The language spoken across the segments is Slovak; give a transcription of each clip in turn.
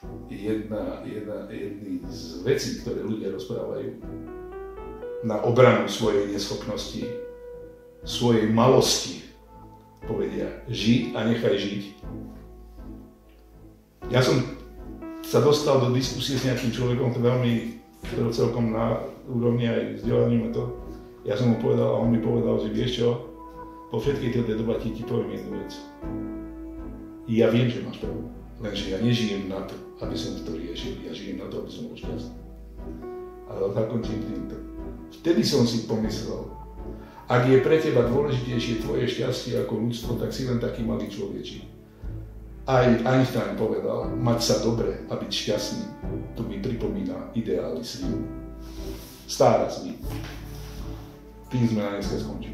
jedný z vecí, ktoré ľudia rozprávajú na obranu svojej neschopnosti, svojej malosti, povedia, žij a nechaj žiť. Ja som sa dostal do diskusie s nejakým človekom, ktorý celkom na úrovni aj vzdelaním a to. Ja som mu povedal a on mi povedal, že vieš čo, po všetkej tej debate ti poviem jednu vec. Ja viem, že máš pravdu, lenže ja nežijem na to, aby som to riešil, ja žijem na to, aby som bol šťastný. Ale zakončím týmto. Vtedy som si pomyslel, ak je pre teba dôležitejšie tvoje šťastie ako ľudstvo, tak si len taký malý človečík. Aj Einstein povedal, mať sa dobre a byť šťastný, to mi pripomína ideály sní. Stára sní. Tým sme na dneska skončili.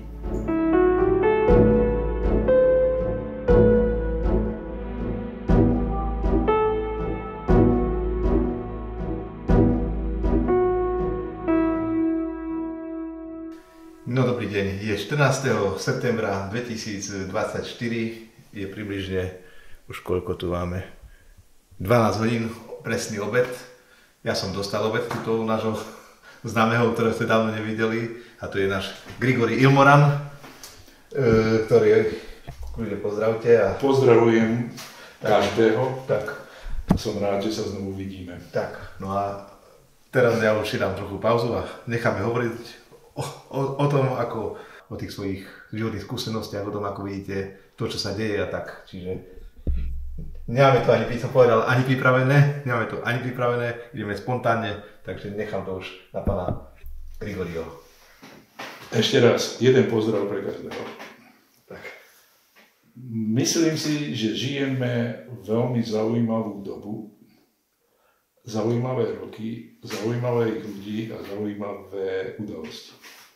No dobrý deň, je 14. septembra 2024, je približne, už koľko tu máme, 12 hodín, presný obed. Ja som dostal obed tuto u nášho známeho, ktorého ste dávno nevideli, a to je náš Grigori Ilmoran, ktorý, ľudia pozdravte. A pozdravujem každého, tak. Som rád, že sa znovu vidíme. Tak, no a teraz ja už si dám trochu pauzu a necháme hovoriť o tom, ako o tých svojich životných skúsenostiach, o tom, ako vidíte to, čo sa deje a tak. Čiže nemáme to ani, som povedal, ani pripravené, ideme spontánne, takže nechám to už na pána Grigoriho. Ešte raz, jeden pozdrav pre každého. Tak. Myslím si, že žijeme veľmi zaujímavú dobu, zaujímavé roky, zaujímavých ľudí a zaujímavé udalosti.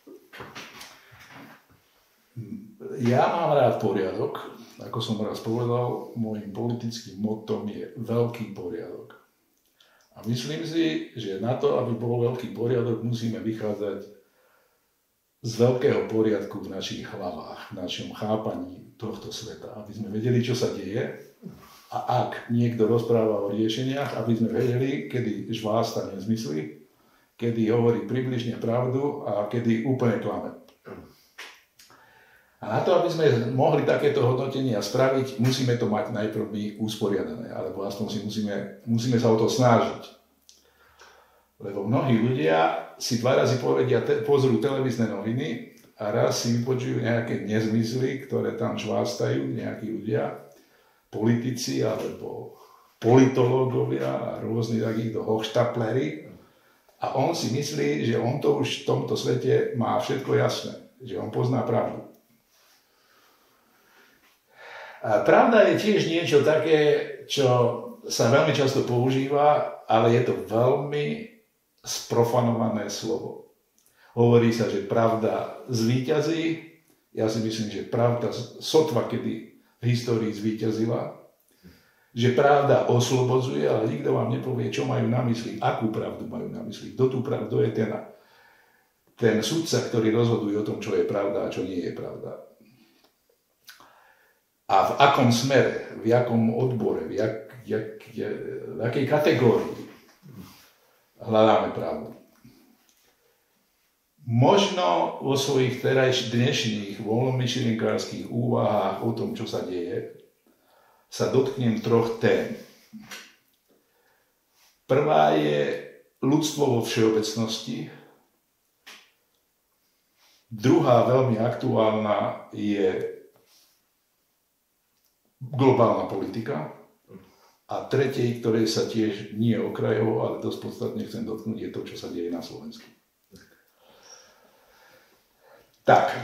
Ja mám rád poriadok, ako som raz povedal, môjim politickým mottom je veľký poriadok. A myslím si, že na to, aby bol veľký poriadok, musíme vychádzať z veľkého poriadku v našich hlavách, v našom chápaní tohto sveta, aby sme vedeli, čo sa deje. A ak niekto rozpráva o riešeniach, aby sme vedeli, kedy žvásta nezmysly, kedy hovorí približne pravdu a kedy úplne klame. A na to, aby sme mohli takéto hodnotenia spraviť, musíme to mať najprv my usporiadané, alebo aspoň si musíme sa o to snažiť. Lebo mnohí ľudia si 2 razy pozrú televízne noviny a raz si vypočujú nejaké nezmysly, ktoré tam žvástajú nejakí ľudia, politici alebo politológovia a rôzni takíto hochštapleri, a on si myslí, že on to už v tomto svete má všetko jasné, že on pozná pravdu. A pravda je tiež niečo také, čo sa veľmi často používa, ale je to veľmi sprofanované slovo. Hovorí sa, že pravda zvíťazí. Ja si myslím, že pravda sotva kedy v histórii zvíťazila, že pravda oslobodzuje, ale nikto vám nepovie, čo majú na mysli, akú pravdu majú na mysli, kto je ten sudca, ktorý rozhoduje o tom, čo je pravda a čo nie je pravda. A v akom smere, v akom odbore, v akej kategórii hľadáme pravdu. Možno vo svojich dnešných voľnomyšlienkárskych úvahách o tom, čo sa deje, sa dotknem 3 tém. Prvá je ľudstvo vo všeobecnosti. Druhá, veľmi aktuálna, je globálna politika. A tretej, ktorej sa tiež nie okrajovo, ale dosť podstatne chcem dotknúť, je to, čo sa deje na Slovensku. Tak,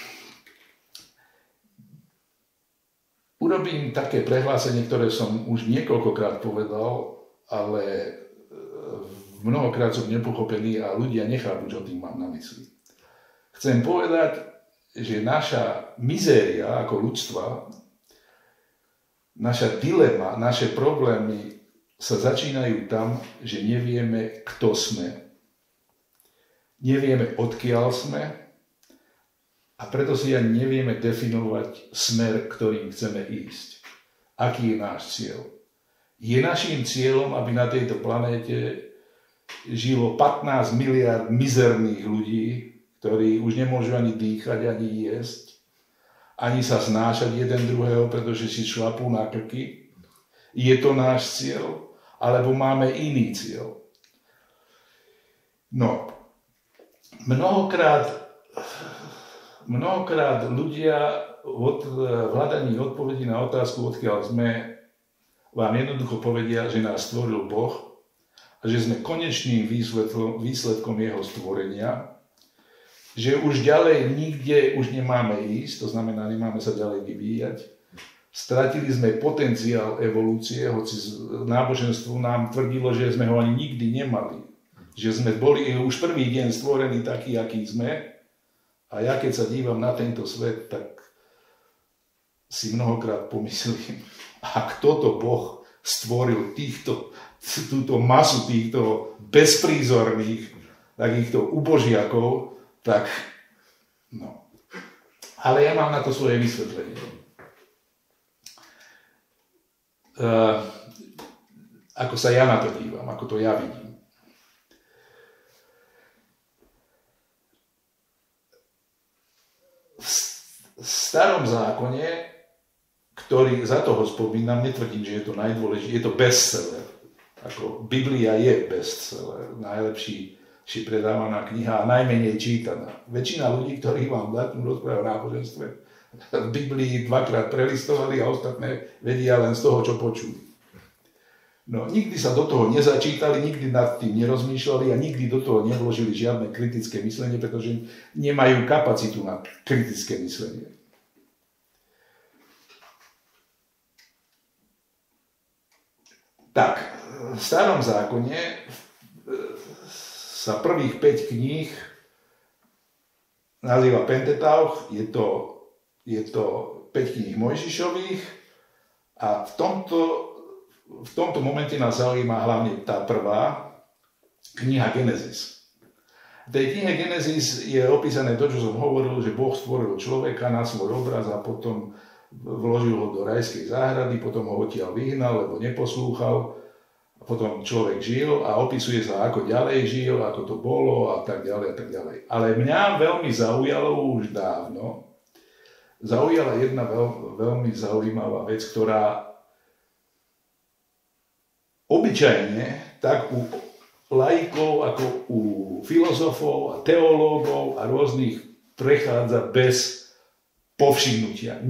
urobím také prehlásenie, ktoré som už niekoľkokrát povedal, ale mnohokrát som nepochopený a ľudia nechápu, čo tým mám na mysli. Chcem povedať, že naša mizéria ako ľudstva, naša dilema, naše problémy sa začínajú tam, že nevieme, kto sme. Nevieme, odkiaľ sme, a preto si ani nevieme definovať smer, ktorým chceme ísť. Aký je náš cieľ. Je naším cieľom, aby na tejto planéte žilo 15 miliard mizerných ľudí, ktorí už nemôžu ani dýchať, ani jesť, ani sa znášať jeden druhého, pretože si šlapú na krky. Je to náš cieľ, alebo máme iný cieľ? No, mnohokrát ľudia v hľadaní odpovedí na otázku, odkiaľ sme, vám jednoducho povedia, že nás stvoril Boh a že sme konečným výsledkom jeho stvorenia, že už ďalej nikde už nemáme ísť, to znamená, nemáme sa ďalej vyvíjať. Stratili sme potenciál evolúcie, hoci náboženstvo nám tvrdilo, že sme ho ani nikdy nemali. Že sme boli už prvý deň stvorení takí, akí sme. A ja keď sa dívam na tento svet, tak si mnohokrát pomyslím, ak toto Boh stvoril túto masu týchto bezprízorných, takýchto ubožiakov, tak no. Ale ja mám na to svoje vysvetlenie. Ako sa ja na to dívam, ako to ja vidím. V starom zákone, ktorý za toho spomínam, netvrdím, že je to najdôležitejšie, je to bestseller. Ako Biblia je bestseller, najlepší predávaná kniha a najmenej čítaná. Väčšina ľudí, ktorí vám dať rozprávajú o náboženstve, v Biblii dvakrát prelistovali a ostatné vedia len z toho, čo počuli. No, nikdy sa do toho nezačítali, nikdy nad tým nerozmýšľali a nikdy do toho nevložili žiadne kritické myslenie, pretože nemajú kapacitu na kritické myslenie. Tak, v starom zákone sa prvých 5 kníh nazýva Pentateuch, je to 5 kníh Mojžišových a v tomto momente nás zaujíma hlavne tá prvá kniha Genesis. V tej knihe Genesis je opísané to, čo som hovoril, že Boh stvoril človeka na svoj obraz a potom vložil ho do rajskej záhrady, potom ho odtiaľ vyhnal, lebo neposlúchal. Potom človek žil a opisuje sa, ako ďalej žil, ako to bolo a tak ďalej a tak ďalej. Ale mňa veľmi zaujalo už dávno, zaujala jedna veľmi zaujímavá vec, ktorá obyčajne tak u laikov, ako u filozofov a teológov a rôznych prechádza bez povšimnutia.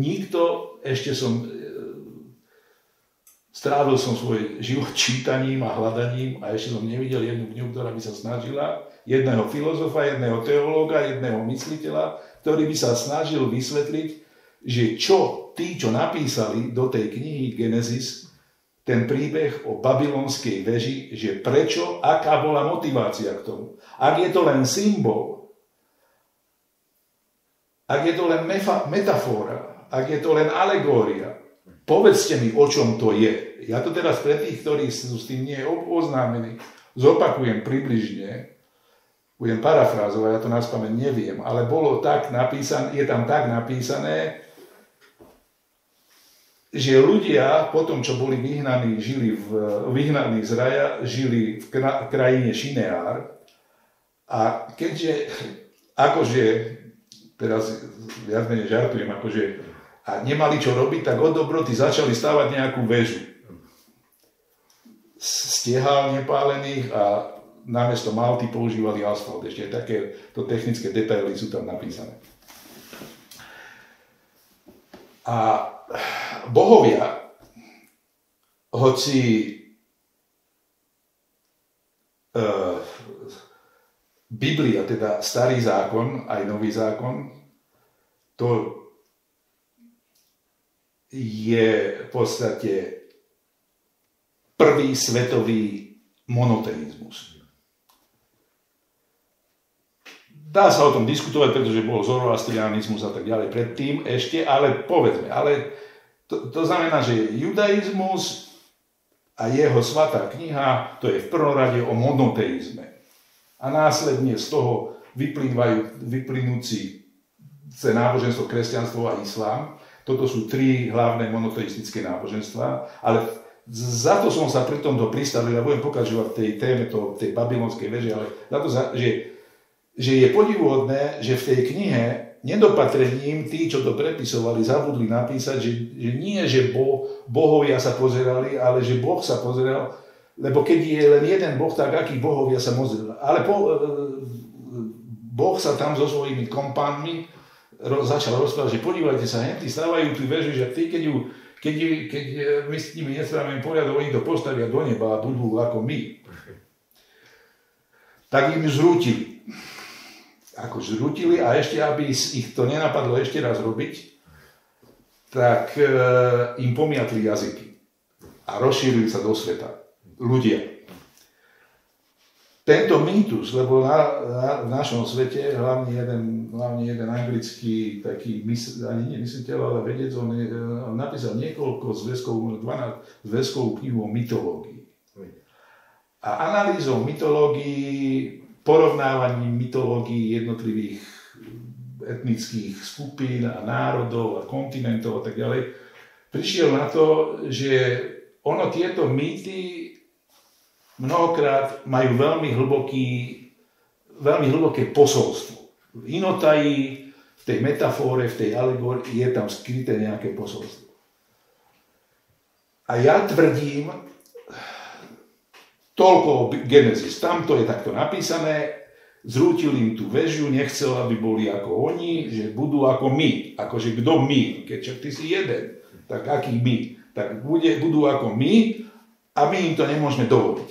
Strávil som svoj život čítaním a hľadaním a ešte som nevidel jednu knihu, ktorá by sa snažila, jedného filozofa, jedného teológa, jedného mysliteľa, ktorý by sa snažil vysvetliť, že tí, čo napísali do tej knihy Genesis, ten príbeh o babylonskej veži, že prečo, aká bola motivácia k tomu. Ak je to len symbol, ak je to len metafora, ak je to len alegória, povedzte mi, o čom to je. Ja to teraz pre tých, ktorí sú s tým nie oznámení, zopakujem približne, budem parafrázovať, ja to naspamäť neviem, ale bolo tak napísané, je tam tak napísané, že ľudia po tom, čo boli vyhnaní z raja, žili v krajine Šineár a keďže, teraz viac menej žartujem, a nemali čo robiť, tak od dobroty začali stavať nejakú väžu. Stiehal nepálených a namiesto malty používali asfalt. Ešte takéto technické detaily sú tam napísané. A bohovia, hoci Biblia, teda starý zákon, aj nový zákon, to je v podstate prvý svetový monoteizmus. Dá sa o tom diskutovať, pretože bol zoroastrianizmus a tak ďalej predtým ešte, ale povedzme, to znamená, že judaizmus a jeho svätá kniha, to je v prvom rade o monoteizme. A následne z toho vyplynúci náboženstvo, kresťanstvo a islám. Toto sú 3 hlavné monoteistické náboženstvá, ale za to som sa pri tomto pristavil a budem pokračovať v tej téme tej babylonskej veže, ale za to, že je podivuhodné, že v tej knihe nedopatrením tí, čo to prepisovali, zabudli napísať, že nie, že bohovia sa pozerali, ale že Boh sa pozeral, lebo keď je len jeden Boh, tak akí bohovia sa pozerali. Ale Boh sa tam so svojimi kompánmi začal rozprávať, že podívajte sa, henty stavajú tú väžu, že ty, keď my s nimi nespravíme poriadok, oni to postavia do neba a budú ako my. Tak im zrútili. Ako zrútili a ešte, aby ich to nenapadlo ešte raz robiť, tak im pomiatli jazyky a rozšírili sa do sveta. Ľudia. Tento mýtus, lebo v našom svete hlavne jeden anglický taký ani nie mysliteľ, ale vedec, on napísal niekoľko zväzkov, 12 zväzkovú knihu o mytológii. A analýzou mytológií, porovnávaním mytológií jednotlivých etnických skupín a národov a kontinentov a tak ďalej, prišiel na to, že tieto mýty mnohokrát majú veľmi hlboké posolstvo. V inotaji, v tej metafóre, v tej alegórii je tam skryté nejaké posolstvo. A ja tvrdím, toľko o Genesis, tam to je takto napísané, zrútil im tú väžu, nechcel, aby boli ako oni, že budú ako my. Akože kto my? Keď ty si jeden, tak aký my? Tak budú ako my a my im to nemôžeme dovoliť.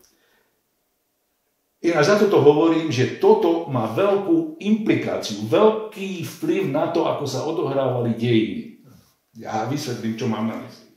Ináč za toto hovorím, že toto má veľkú implikáciu, veľký vplyv na to, ako sa odohrávali dejiny. Ja vysvetlím, čo mám na mysli.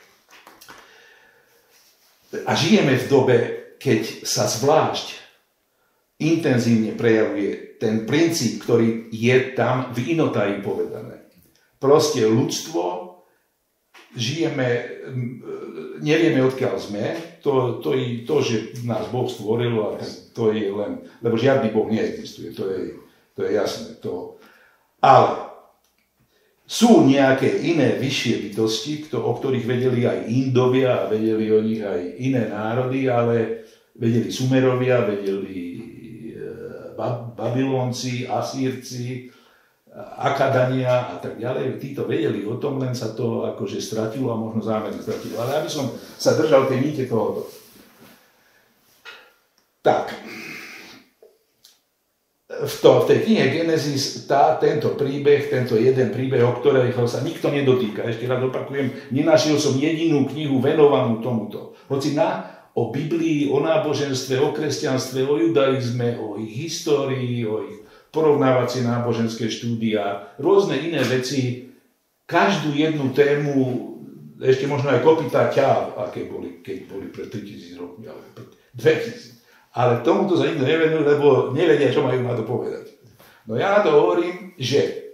A žijeme v dobe, keď sa zvlášť intenzívne prejavuje ten princíp, ktorý je tam v inotaji povedané. Proste ľudstvo, žijeme, nevieme, odkiaľ sme, to, že nás Boh stvoril, to je len, lebo žiadny Boh neexistuje, to je jasné. Ale sú nejaké iné vyššie bytosti, o ktorých vedeli aj Indovia a vedeli o nich aj iné národy, ale vedeli Sumerovia, vedeli Babylonci, Asírci, Akadania a tak ďalej. Títo vedeli o tom, len sa to akože stratilo a možno zámerne stratilo. Ale aby som sa držal tej nite tohoto. Tak. V tej knihe Genesis tento jeden príbeh, o ktorého sa nikto nedotýka, ešte raz opakujem, nenašiel som jedinú knihu venovanú tomuto. Hoci o Biblii, o náboženstve, o kresťanstve, o judaizme, o ich histórii, o ich porovnávacie náboženské štúdia, rôzne iné veci, každú jednu tému, ešte možno aj kopytá ťav, aké boli, keď boli pred 3000 rokmi, alebo pred 2000. Ale tomuto sa nikto nevenuje, lebo nevedia, čo majú na to povedať. No ja na to hovorím, že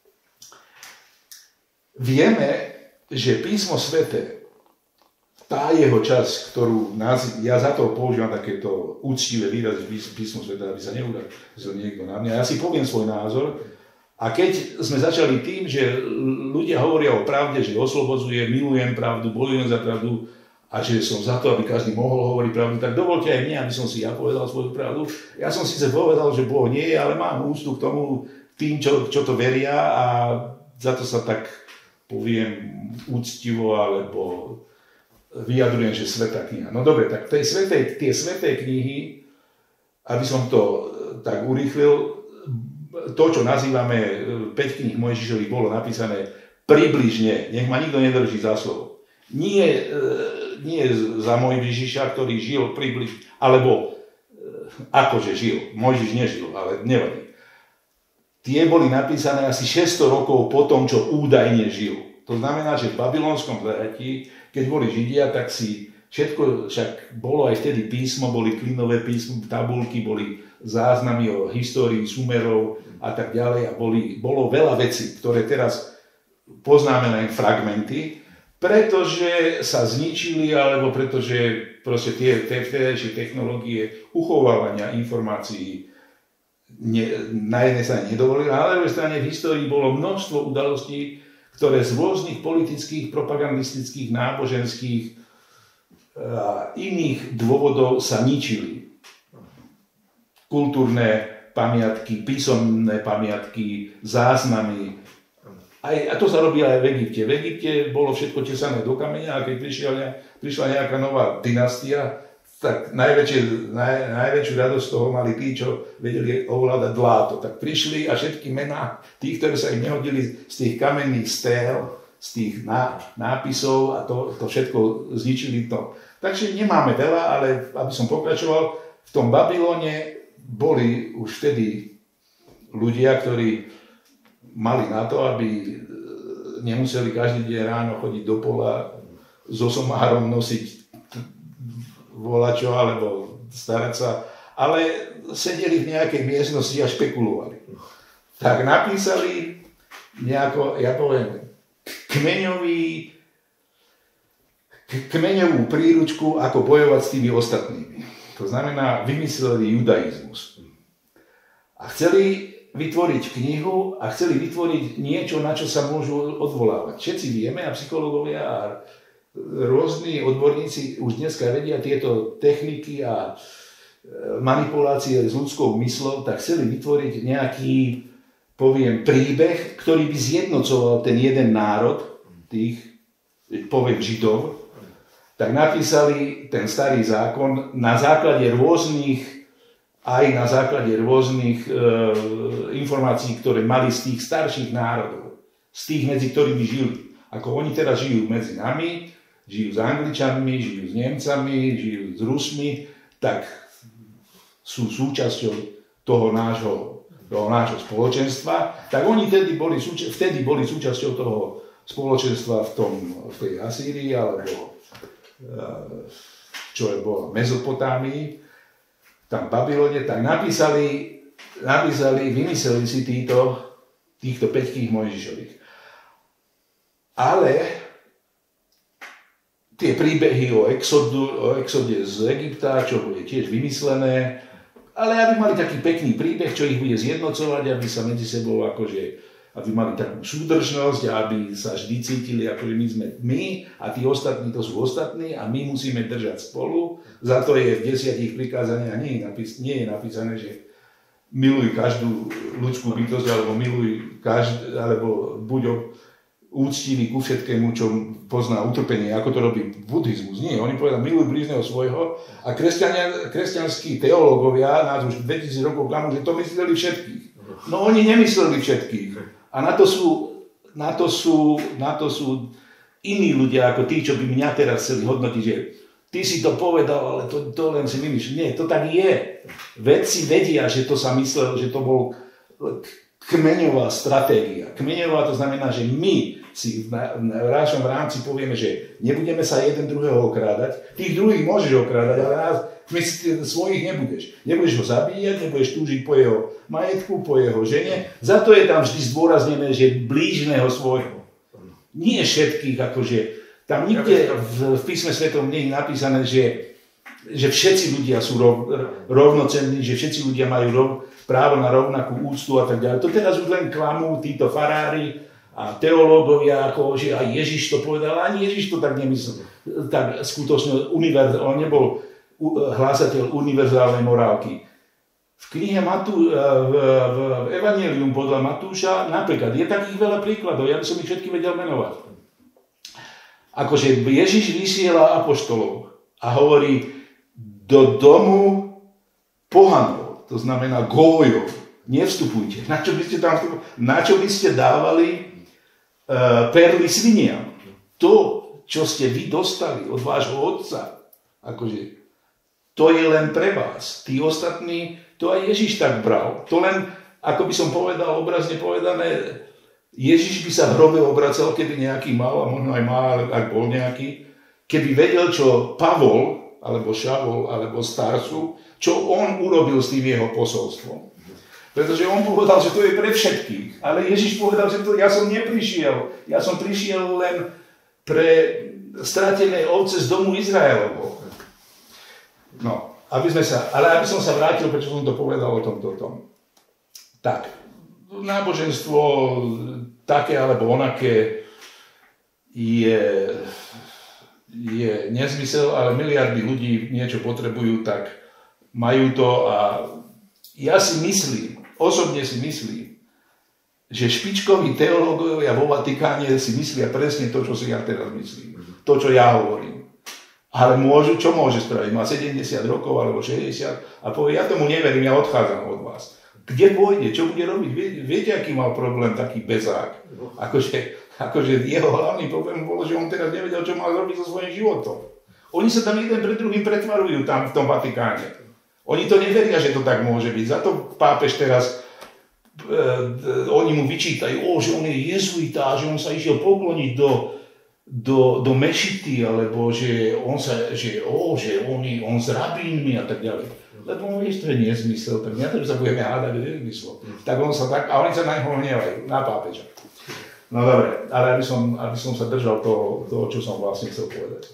vieme, že písmo sväté, tá jeho časť, ktorú ja za to používam takéto úctivé výrazy písmo sväté, aby sa neurazil niekto na mňa. Ja si poviem svoj názor a keď sme začali tým, že ľudia hovoria o pravde, že oslobodzuje, milujem pravdu, bojujem za pravdu, a že som za to, aby každý mohol hovoriť pravdu, tak dovolte aj mne, aby som si ja povedal svoju pravdu. Ja som síce povedal, že Boh nie je, ale mám úctu k tomu tým, čo to veria a za to sa tak poviem úctivo, alebo vyjadrujem, že svätá kniha. No dobre, tak tie sväté knihy, aby som to tak urýchlil, to, čo nazývame 5 kníh Mojžišových, bolo napísané približne, nech ma nikto nedrží za slovo. Nie za Mojžiša, ktorý žil približne, alebo akože žil, Mojžiš nežil, ale nevadí. Tie boli napísané asi 600 rokov po tom, čo údajne žil. To znamená, že v babylonskom zajatí, keď boli Židia, tak si všetko, však bolo aj vtedy písmo, boli klinové písmo, tabulky, boli záznamy o histórii Sumerov a tak ďalej a bolo veľa vecí, ktoré teraz poznáme len fragmenty, pretože sa zničili, alebo pretože proste tie vtedajšie technológie uchovávania informácií na jednej strane nedovolili, a na druhej strane v histórii bolo množstvo udalostí, ktoré z rôznych politických, propagandistických, náboženských iných dôvodov sa ničili. Kultúrne pamiatky, písomné pamiatky, záznamy. A to sa robí aj v Egypte. V Egypte bolo všetko tesané do kameňa a keď prišla nejaká nová dynastia, tak najväčšiu radosť toho mali tí, čo vedeli ovládať dláto. Tak prišli a všetky mená tých, ktoré sa im nehodili z tých kamenných stél, z tých nápisov a to všetko zničili to. Takže nemáme veľa, ale aby som pokračoval, v tom Babylone boli už vtedy ľudia, ktorí mali na to, aby nemuseli každý deň ráno chodiť do pola so somárom nosiť volačo alebo starať sa, ale sedeli v nejakej miestnosti a špekulovali. Tak napísali nejako, ja poviem, kmeňovú príručku, ako bojovať s tými ostatnými. To znamená, vymysleli judaizmus. A chceli vytvoriť knihu a chceli vytvoriť niečo, na čo sa môžu odvolávať. Všetci vieme, a psychológovia a rôzni odborníci už dneska vedia tieto techniky a manipulácie s ľudskou myslou, tak chceli vytvoriť nejaký, poviem, príbeh, ktorý by zjednocoval ten jeden národ, tých, poviem, Židov, tak napísali ten starý zákon na základe rôznych informácií, ktoré mali z tých starších národov, z tých, medzi ktorými žili. Ako oni teraz žijú medzi nami, žijú s Angličanmi, žijú s Nemcami, žijú s Rusmi, tak sú súčasťou toho nášho spoločenstva, tak oni vtedy boli súčasťou toho spoločenstva v tej Asýrii, alebo čo je bolo v Mezopotámii, tam v Babylone, tak vymysleli si týchto 5 kníh Mojžišových. Ale tie príbehy o exode z Egypta, čo bude tiež vymyslené, ale aby mali taký pekný príbeh, čo ich bude zjednocovať, aby sa medzi sebou aby mali takú súdržnosť a aby sa vždy cítili, akože my sme my a tí ostatní to sú ostatní a my musíme držať spolu. Za to je v 10 prikázaniach nie je napísané, že miluj každú ľudskú bytosť, alebo buď úctivý ku všetkému, čo pozná utrpenie, ako to robí buddhizmus. Nie, oni povedali, miluj blížneho svojho a kresťanskí teológovia nás už 2000 rokov klamú, že to mysleli všetkých. No oni nemysleli všetkých. A na to sú iní ľudia ako tí, čo by mňa teraz chceli hodnotiť, že ty si to povedal, ale to len si vymýšľaš. Nie, to tak je. Vedci vedia, že to sa myslel, že to bol kmeňová stratégia. Kmeňová to znamená, že my si v našom rámci povieme, že nebudeme sa jeden druhého okrádať. Tých druhých môžeš okrádať, ale svojich nebudeš. Nebudeš ho zabíjať, nebudeš túžiť po jeho majetku, po jeho žene. Za to je tam vždy zdôraznené, že blížneho svojho. Nie všetkých, akože tam nikde v písme svetom nie je napísané, že všetci ľudia sú rovnocenní, že všetci ľudia majú právo na rovnakú úctu a tak ďalej. To teraz už len klamú títo farári a teológovia, ako že aj Ježiš to povedal, ani Ježiš to tak nemyslel. Tak skutočne on nebol hlásateľ univerzálnej morálky. V knihe v Evangelium podľa Matúša napríklad je takých veľa príkladov, ja by som ich všetky vedel menovať. Akože Ježiš vysiela apoštolov a hovorí do domu pohanov, to znamená gójov, nevstupujte. Na čo by ste tam vstupovali? Na čo by ste dávali perly sviniam? To, čo ste vy dostali od vášho otca, akože to je len pre vás. Tí ostatní, to aj Ježiš tak bral. To len, ako by som povedal, obrazne povedané, Ježiš by sa v hrobe obracal, keby nejaký mal, a možno aj má, ak bol nejaký, keby vedel, čo Pavol, alebo Šavol, alebo Starsu, čo on urobil s tým jeho posolstvom. Pretože on povedal, že to je pre všetkých. Ale Ježiš povedal, že ja som neprišiel. Ja som prišiel len pre stratené ovce z domu Izraelovho. No, aby som sa vrátil, prečo som to povedal o tomto. Tak, náboženstvo je je nezmysel, ale miliardy ľudí niečo potrebujú, tak majú to a ja si myslím, osobne si myslím, že špičkoví teológovia vo Vatikáne si myslia presne to, čo si ja teraz myslím. To, čo ja hovorím. Ale čo môže spraviť? Má 70 rokov alebo 60 a povie, ja tomu neverím, ja odchádzam od vás. Kde pôjde? Čo bude robiť? Viete, aký mal problém taký bezák? Akože jeho hlavný problém bolo, že on teraz nevedel, čo mal robiť so svojím životom. Oni sa tam jeden pred druhým pretvarujú tam v tom Vatikáne. Oni to neveria, že to tak môže byť. Za to pápež teraz, oni mu vyčítajú, že on je jezuita, že on sa išiel pokloniť do mešity, alebo že on s rabínmi a tak ďalej. Lebo on vieš, to je nezmysel, tak mňa to sa budeme hádať o nezmyslu. Tak on sa tak, a oni sa na neho hnevajú, na pápeža. No dobre, ale aby som sa držal toho, čo som vlastne chcel povedať.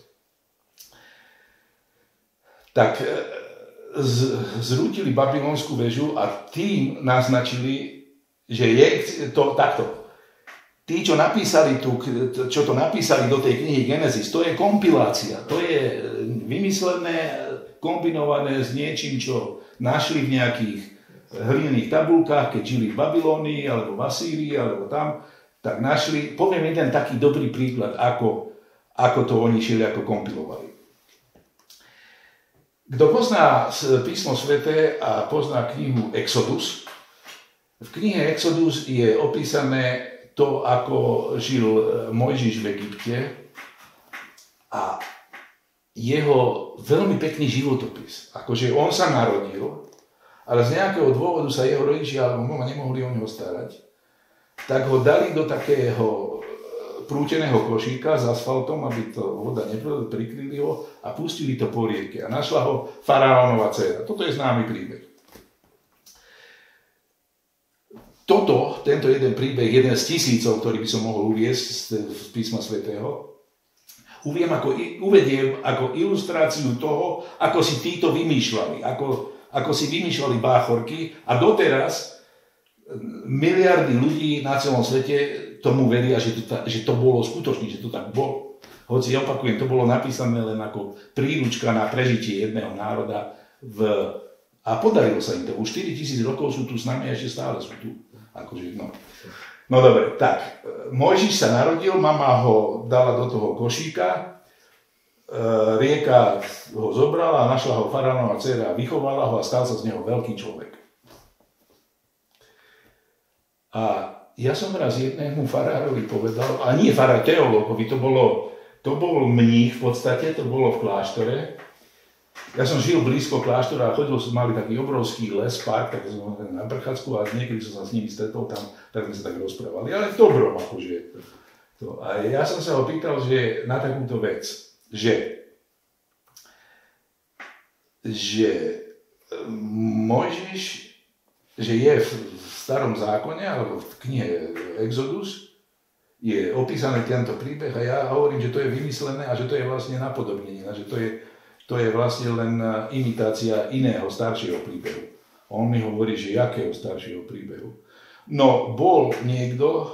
Tak zrútili babylonskú väžu a tým naznačili, že je to takto. Tí, čo to napísali do tej knihy Genesis, to je kompilácia, to je vymyslené, kombinované s niečím, čo našli v nejakých hlinených tabulkách, keď žili v Babylónii, alebo v Asýrii, alebo tam, tak našli, poviem jeden taký dobrý príklad, ako to oni šili, ako kompilovali. Kto pozná písmo sväté a pozná knihu Exodus, v knihe Exodus je opísané to, ako žil Mojžiš v Egypte a jeho veľmi pekný životopis. Akože on sa narodil, ale z nejakého dôvodu sa jeho rodičia alebo mama nemohli o neho starať, tak ho dali do takého prúteného košíka s asfaltom, aby to voda prikryli ho a pustili to po rieke. A našla ho faraónova dcéra. Toto je známy príbeh. Tento jeden príbeh, jeden z tisícov, ktorý by som mohol uviesť z písma svätého, uvediem ako ilustráciu toho, ako si títo vymýšľali, ako si vymýšľali báchorky a doteraz miliardy ľudí na celom svete tomu veria, že to bolo skutočné, že to tak bolo. Hoci opakujem, to bolo napísané len ako príručka na prežitie jedného národa a podarilo sa im to. Už 4000 rokov sú tu s nami a ešte stále sú tu. No dobre, tak, Mojžiš sa narodil, mama ho dala do toho košíka, rieka ho zobrala, našla ho faraónova dcéra, vychovala ho a stal sa z neho veľký človek. A ja som raz jednému farárovi povedal, a nie farár, teológovi, to bol mních v podstate, to bolo v kláštore. Ja som žil blízko kláštora a mali taký obrovský les, park, tak som na prechádzku a niekedy som sa s nimi stretol tam, tak sme sa tak rozprávali, ale v dobrom akože. A ja som sa ho pýtal, že na takúto vec, že Mojžiš, že je v starom zákone, alebo v knihe Exodus, je opísaný tento príbeh a ja hovorím, že to je vymyslené a že to je vlastne napodobnenie, že to je vlastne len imitácia iného staršieho príbehu. On mi hovorí, že jakého staršieho príbehu. No, bol niekto,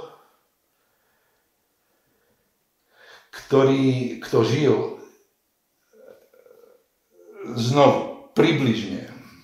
kto žil znovu približne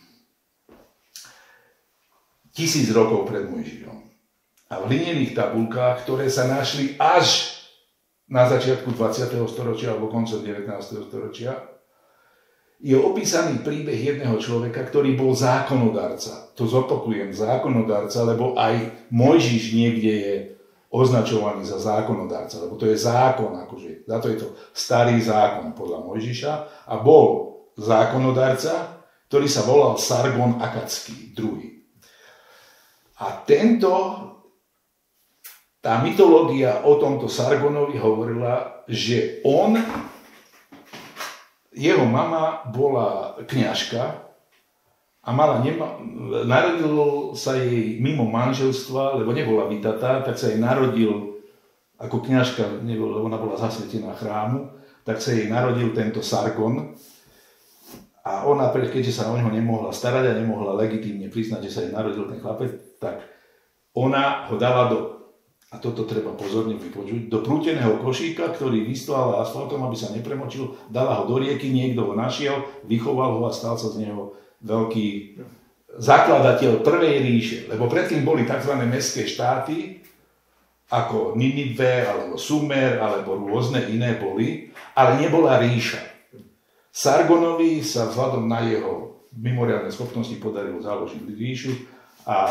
1000 rokov pred Mojžišom. A v hlinených tabulkách, ktoré sa našli až na začiatku 20. storočia alebo koncom 19. storočia, je opísaný príbeh jedného človeka, ktorý bol zákonodarca. To zopakujem, zákonodarca, lebo aj Mojžiš niekde je označovaný za zákonodarca, lebo to je zákon, akože, za to je to starý zákon podľa Mojžiša a bol zákonodarca, ktorý sa volal Sargon Akadský II. A tá mytológia o tomto Sargonovi hovorila, že jeho mama bola kňažka a narodil sa jej mimo manželstva, lebo nebola vydatá, tak sa jej narodil ako kňažka, lebo ona bola zasvetená chrámu, tak sa jej narodil tento Sargon. A ona, keďže sa o neho nemohla starať a nemohla legitímne priznať, že sa jej narodil ten chlapec, tak ona ho dala a a toto treba pozorne vypočuť, do prúteného košíka, ktorý vystlal asfaltom, aby sa nepremočil, dala ho do rieky, niekto ho našiel, vychoval ho a stal sa z neho veľký zakladateľ prvej ríše. Lebo predtým boli tzv. Mestské štáty, ako Ninive, alebo Sumer, alebo rôzne iné boli, ale nebola ríša. Sargonovi sa vzhľadom na jeho mimoriadne schopnosti podarilo založiť ríšu a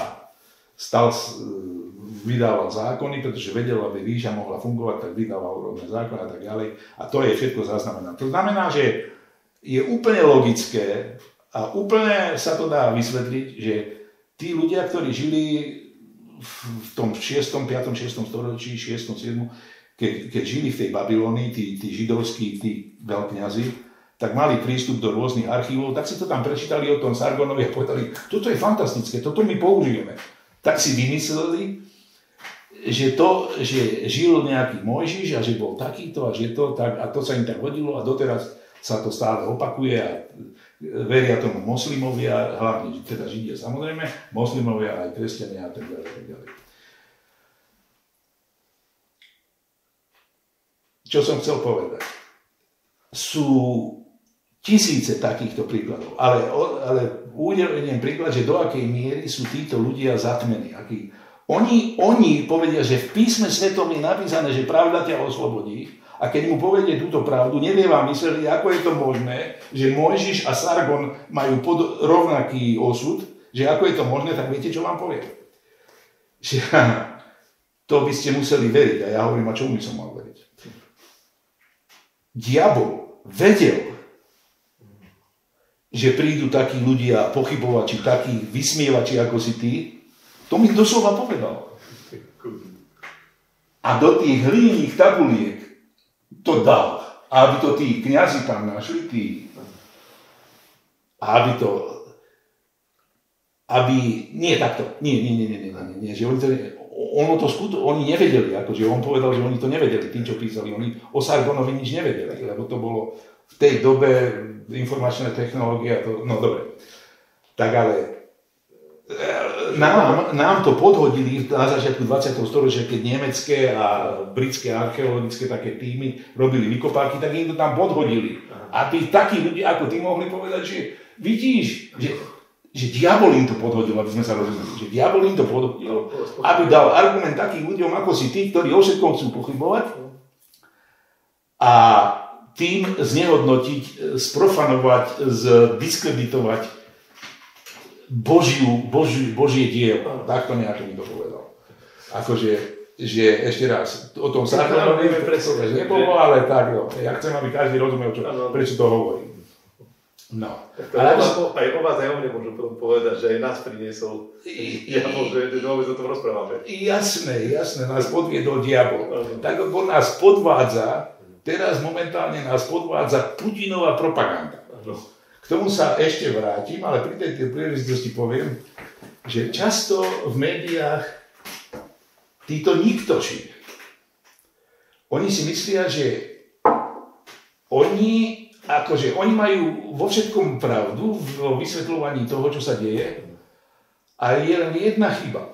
vydával zákony, pretože vedel, aby ríša mohla fungovať, tak vydával rôzne zákony a tak ďalej. A to je všetko zaznamenané. To znamená, že je úplne logické a úplne sa to dá vysvetliť, že tí ľudia, ktorí žili v tom 6., 5., 6. storočí, 6., 7., keď žili v tej Babylonii, tí židovskí, tí veľkňazi, tak mali prístup do rôznych archívov, tak si to tam prečítali o tom Sargonovi a povedali, toto je fantastické, toto my použijeme. Tak si vymysleli, že žil nejaký Mojžiš a že bol takýto a že to tak, a to sa im tak hodilo a doteraz sa to stále opakuje a veria tomu moslimovia, hlavne teda Židia samozrejme, moslimovia aj kresťania a tak ďalej, tak ďalej. Čo som chcel povedať? Sú tisíce takýchto príkladov, ale uvediem príklad, že do akej miery sú títo ľudia zatmení. Oni povedia, že v písme svetom je napísané, že pravda ťa oslobodí a keď mu povedie túto pravdu, nevie vám vysvetliť, ako je to možné, že Mojžiš a Sargon majú rovnaký osud, že ako je to možné, tak viete, čo vám povie? Že to by ste museli veriť a ja hovorím, a čomu by som mal veriť? Diabol vedel, že prídu takí ľudia pochybovači, takí vysmievači ako si ty, to mi doslova povedal. A do tých hliník tabuliek to dal. A aby to tí kňazi tam našli, že oni nevedeli, akože on povedal, že oni to nevedeli, tým, čo písali, oni o Sargonovi nič nevedeli, lebo to bolo v tej dobe informačné technológie, no dobre. Tak ale nám to podhodili na začiatku 20. storočia, keď nemecké a britské archeologické také týmy robili vykopáky, tak im to tam podhodili. A takí ľudia ako ty mohli povedať, že vidíš, že diabol im to podhodil, aby sme sa rozumeli, že diabol im to podhodil, aby dal argument takým ľuďom ako si tí, ktorí o všetkom chcú pochybovať a tým znehodnotiť, sprofanovať, zdiskreditovať Božie dielo. Tak to nejako mi to povedal. Akože, že ešte raz, o tom Sargonovi nebolo, ale tak, no. Ja chcem, aby každý rozumel, prečo to hovorím. No. Aj o vás, aj o mne môžem povedať, že aj nás priniesol diabol, že vôbec o tom rozprávame. Jasné, nás podviedol diabol. Tak ako nás podvádza, teraz momentálne nás podvádza Putinová propaganda. K tomu sa ešte vrátim, ale pri tejto príležitosti poviem, že často v médiách títo niktoši, oni si myslia, že oni majú vo všetkom pravdu, vo vysvetľovaní toho, čo sa deje, ale je len jedna chyba.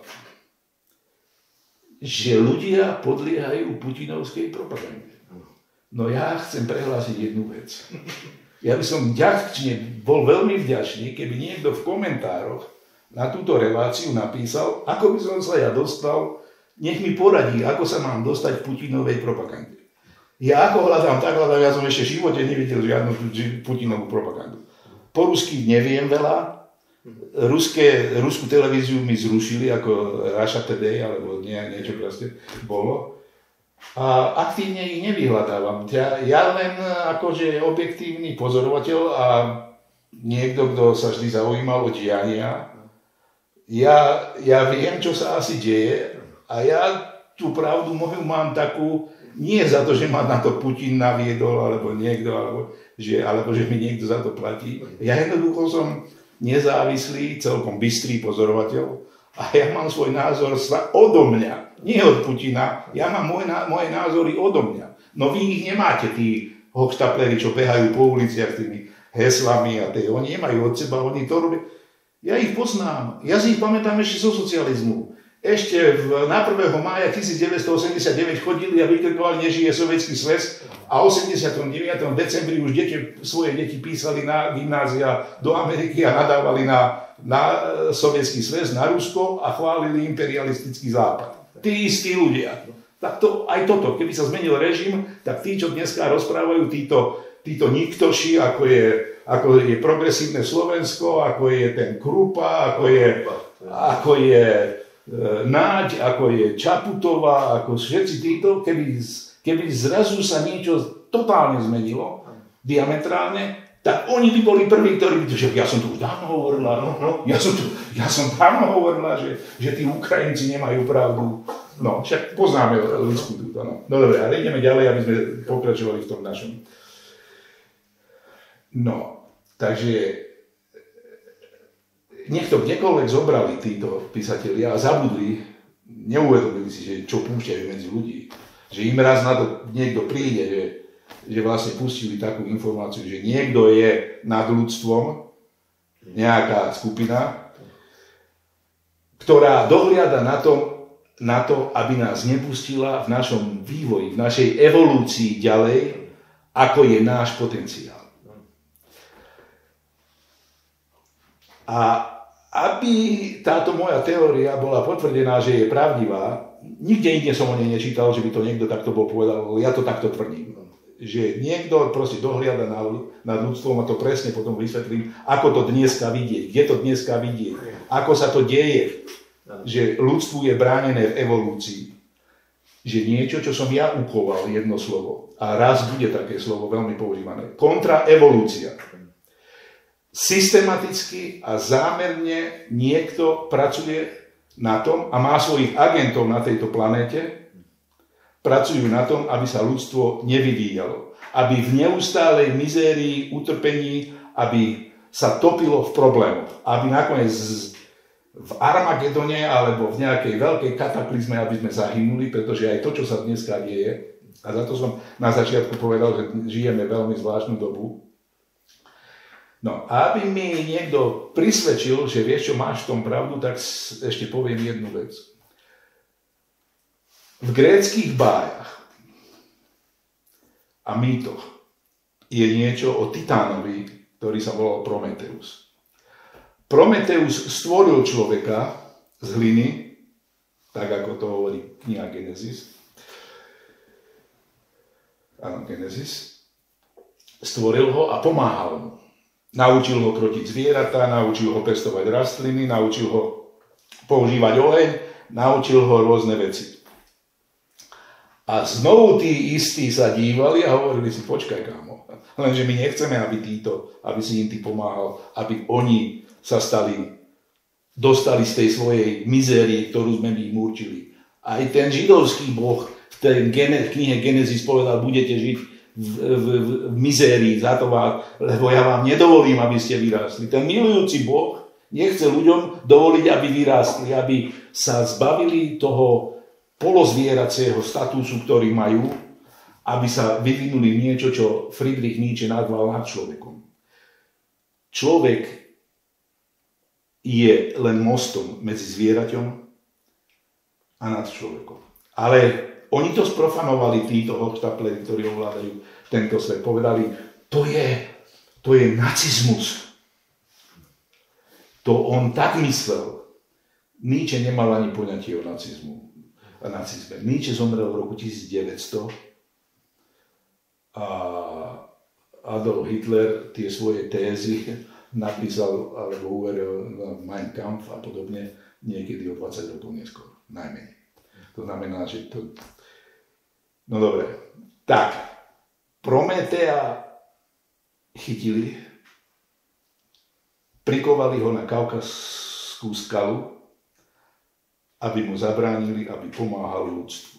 Že ľudia podliehajú putinovskej propagande. No ja chcem prehlásiť jednu vec. Ja by som bol veľmi vďačný, keby niekto v komentároch na túto reláciu napísal, ako by som sa ja dostal, nech mi poradí, ako sa mám dostať k Putinovej propagande. Ja ako hľadám, ja som ešte v živote nevidel žiadnu Putinovú propagandu. Po rusky neviem veľa, ruskú televíziu mi zrušili, ako Russia Today, alebo niečo proste bolo. A aktívne ich nevyhľadávam. Ja len akože objektívny pozorovateľ a niekto, kto sa vždy zaujímal o diania. Ja viem, čo sa asi deje a ja tú pravdu moju mám takú, nie za to, že ma na to Putin naviedol, alebo niekto, alebo že mi niekto za to platí. Ja jednoducho som nezávislý, celkom bystrý pozorovateľ a ja mám svoj názor odo mňa. Nie od Putina, ja mám moje názory odo mňa. No vy ich nemáte, tí hochštapleri, čo behajú po uliciach tými heslami a oni nemajú od seba, oni to robia. Ja ich poznám, ja si ich pamätám ešte zo socializmu. ešte na 1. mája 1989 chodili a vykrikovali nežije Sovietský zväz a 89. decembri už svoje deti písali na gymnázia do Ameriky a nadávali na Sovietský zväz, na Rusko a chválili imperialistický západ. Tí istí ľudia. Tak to, aj toto, keby sa zmenil režim, tak tí, čo dneska rozprávajú, títo niktoši, ako je progresívne Slovensko, ako je ten Krupa, ako je Náď, ako je Čaputová, ako všetci títo, keby zrazu sa niečo totálne zmenilo, diametrálne, tak oni by boli prví, ktorí by to, že ja som tu už dávno hovorila, ja som dávno hovorila, že tí Ukrajinci nemajú pravdu. No, však poznáme ľudskú túto. No dobre, ale ideme ďalej, aby sme pokračovali v tom našom. No, takže nech to kdekoľvek zobrali títo písatelia a zabudli, neuvedomili si, že čo púšťajú medzi ľudí. Že im raz na to niekto príde, že vlastne pustili takú informáciu, že niekto je nad ľudstvom, nejaká skupina, ktorá dohliada na to, aby nás nepustila v našom vývoji, v našej evolúcii ďalej, ako je náš potenciál. A aby táto moja teória bola potvrdená, že je pravdivá, nikde inde som o nej nečítal, že by to niekto takto bol povedal, ale ja to takto tvrdím. Že niekto proste dohliada nad ľudstvom a to presne potom vysvetlím, ako to dneska vidieť, kde to dneska vidieť, ako sa to deje, že ľudstvu je bránené v evolúcii. Že niečo, čo som ja uchoval, jedno slovo, a raz bude také slovo veľmi používané, kontraevolúcia. Systematicky a zámerne niekto pracuje na tom a má svojich agentov na tejto planéte, pracujú na tom, aby sa ľudstvo nevyvíjalo. Aby v neustálej mizérii, utrpení, aby sa topilo v problémoch. Aby nakoniec v Armagedone alebo v nejakej veľkej kataklizme, aby sme zahynuli, pretože aj to, čo sa dneska deje, a za to som na začiatku povedal, že žijeme veľmi zvláštnu dobu. No, a aby mi niekto prisvedčil, že vieš, čo máš v tom pravdu, tak ešte poviem jednu vec. V gréckych bájach a mýtoch je niečo o Titánovi, ktorý sa volal Prometeus. Prometeus stvoril človeka z hliny, tak ako to hovorí kniha Genesis. Áno, Genesis. Stvoril ho a pomáhal mu. Naučil ho krotiť zvieratá, naučil ho pestovať rastliny, naučil ho používať oheň, naučil ho rôzne veci. A znovu tí istí sa dívali a hovorili si, počkaj kámo, lenže my nechceme, aby si im ty pomáhal, aby oni sa dostali z tej svojej mizérie, ktorú sme im určili. Aj ten židovský boh v tej knihe Genesis povedal, budete žiť v mizérii, za to lebo ja vám nedovolím, aby ste vyrástli. Ten milujúci Boh nechce ľuďom dovoliť, aby vyrástli, aby sa zbavili toho polozvieracieho statusu, ktorý majú, aby sa vyvinuli niečo, čo Friedrich Nietzsche nazval nad človekom. Človek je len mostom medzi zvieraťom a nad človekom. Ale oni to sprofanovali, títo hochštapleri, ktorí ovládajú tento svet. Povedali, to je nacizmus. To on tak myslel. Nietzsche nemal ani poňatie o nacizme. Nietzsche zomrel v roku 1900 a Adolf Hitler tie svoje tézy napísal alebo uveril na Mein Kampf a podobne niekedy o 20 rokov neskôr. Najmenej. To znamená, že to... No dobre, tak, Prometea chytili, prikovali ho na Kaukazskú skalu, aby mu zabránili, aby pomáhal ľudstvu.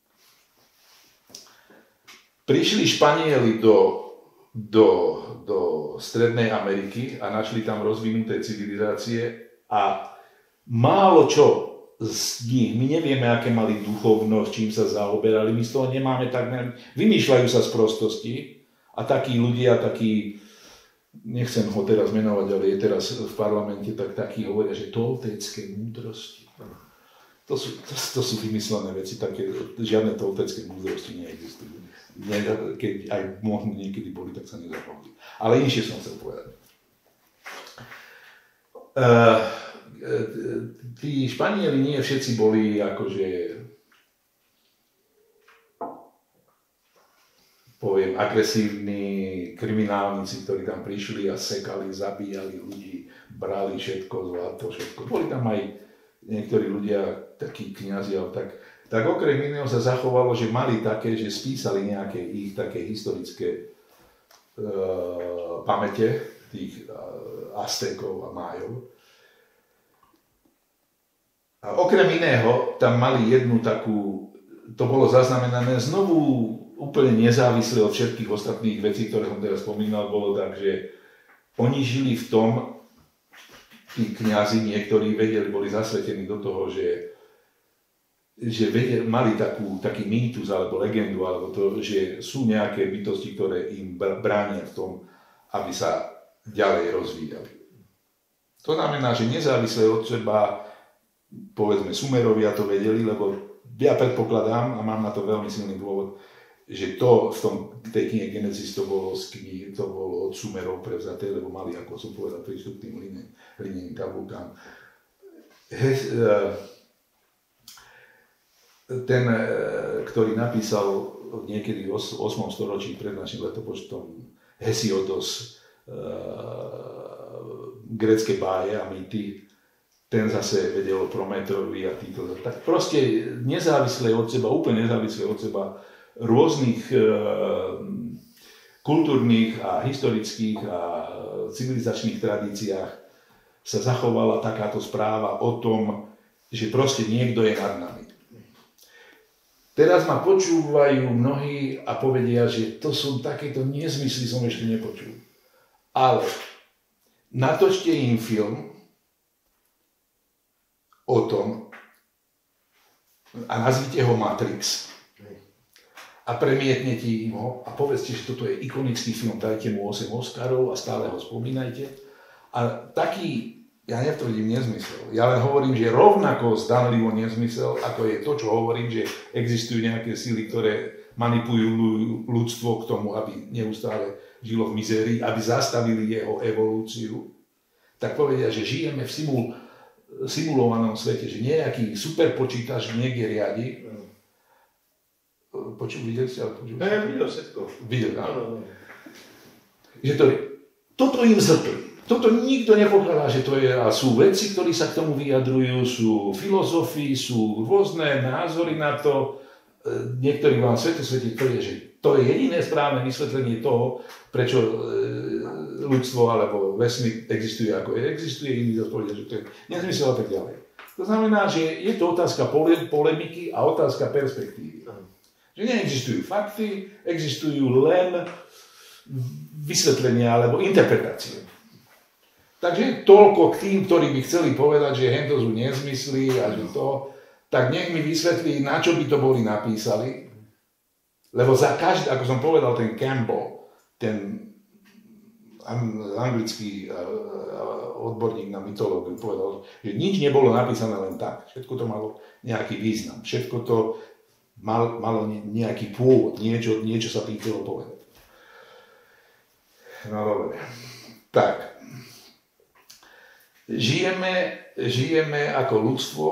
Prišli Španieli do Strednej Ameriky a našli tam rozvinuté civilizácie a málo čo z nich, my nevieme, aké mali duchovnosť, čím sa zaoberali, my z toho nemáme takmer, vymýšľajú sa z prostosti a takí ľudia, nechcem ho teraz menovať, ale je teraz v parlamente, tak takí hovoria, že toltécké múdrosti. to sú vymyslené veci, také žiadne toltecké múdrosti neexistujú. Keď aj možno niekedy boli, tak sa nezachovali. Ale inšie som chcel povedať. Tí Španieli nie všetci boli akože, poviem, agresívni kriminálnici, ktorí tam prišli a sekali, zabíjali ľudí, brali všetko, zlato, všetko. Boli tam aj niektorí ľudia, takí kňazi, tak okrem iného sa zachovalo, že mali také, že spísali nejaké ich také historické pamäte tých Aztékov a Májov. A okrem iného tam mali jednu takú, to bolo zaznamenané znovu úplne nezávisle od všetkých ostatných vecí, ktoré som teraz spomínal, bolo tak, že oni žili v tom, tí kňazi niektorí boli zasvetení do toho, že mali taký mýtus alebo legendu, alebo to, že sú nejaké bytosti, ktoré im bránia v tom, aby sa ďalej rozvíjali. To znamená, že nezávisle od seba, povedzme Sumerovia to vedeli, lebo ja predpokladám, a mám na to veľmi silný dôvod, že to v tej knihe Genesis to bolo od Sumerov prevzaté, lebo mali, ako som povedal, prístup k tým hlineným tabulkám. Ten, ktorý napísal niekedy v 8. storočí pred našim letopočtom Hesiodos, grécke báje a mýty, ten zase vedel o Prometeovi a týchto. Tak proste nezávisle od seba, úplne nezávisle od seba, rôznych kultúrnych a historických a civilizačných tradíciách sa zachovala takáto správa o tom, že proste niekto je nad nami. Teraz ma počúvajú mnohí a povedia, že to sú takéto nezmysly, som ešte nepočul. Ale natočte im film o tom a nazvite ho Matrix. A premietnete im ho a povedzte, že toto je ikonický film, dajte mu 8 Oscarov a stále ho spomínajte. A taký, ja netvrdím nezmysel, ja len hovorím, že rovnako zdanlivo nezmysel, ako je to, čo hovorím, že existujú nejaké síly, ktoré manipulujú ľudstvo k tomu, aby neustále žilo v mizérii, aby zastavili jeho evolúciu, tak povedia, že žijeme v simulovanom svete, že nejaký superpočítač niekde riadi. Videl si? Videl všetko. Videl, áno. Že toto im zrpli. Toto nikto nepokladá, že to je, a sú vedci, ktorí sa k tomu vyjadrujú, sú filozofii, sú rôzne názory na to. Niektorí vám svetosveti tvrdia, že to je jediné správne vysvetlenie toho, prečo ľudstvo alebo vesmír existuje ako existuje, iní zase povedia, že to je nezmysel a tak ďalej. To znamená, že je to otázka polemiky a otázka perspektívy. Že neexistujú fakty, existujú len vysvetlenia alebo interpretácie. Takže toľko k tým, ktorí by chceli povedať, že hento sú nezmysly a že to, tak nech mi vysvetlí, na čo by to boli napísali. Lebo za každý, ako som povedal, ten Campbell, ten anglický odborník na mytológiu, povedal, že nič nebolo napísané len tak. Všetko to malo nejaký význam. Všetko to malo nejaký pôvod, niečo sa tým chcelo povedať. No dobre. Tak. Žijeme ako ľudstvo.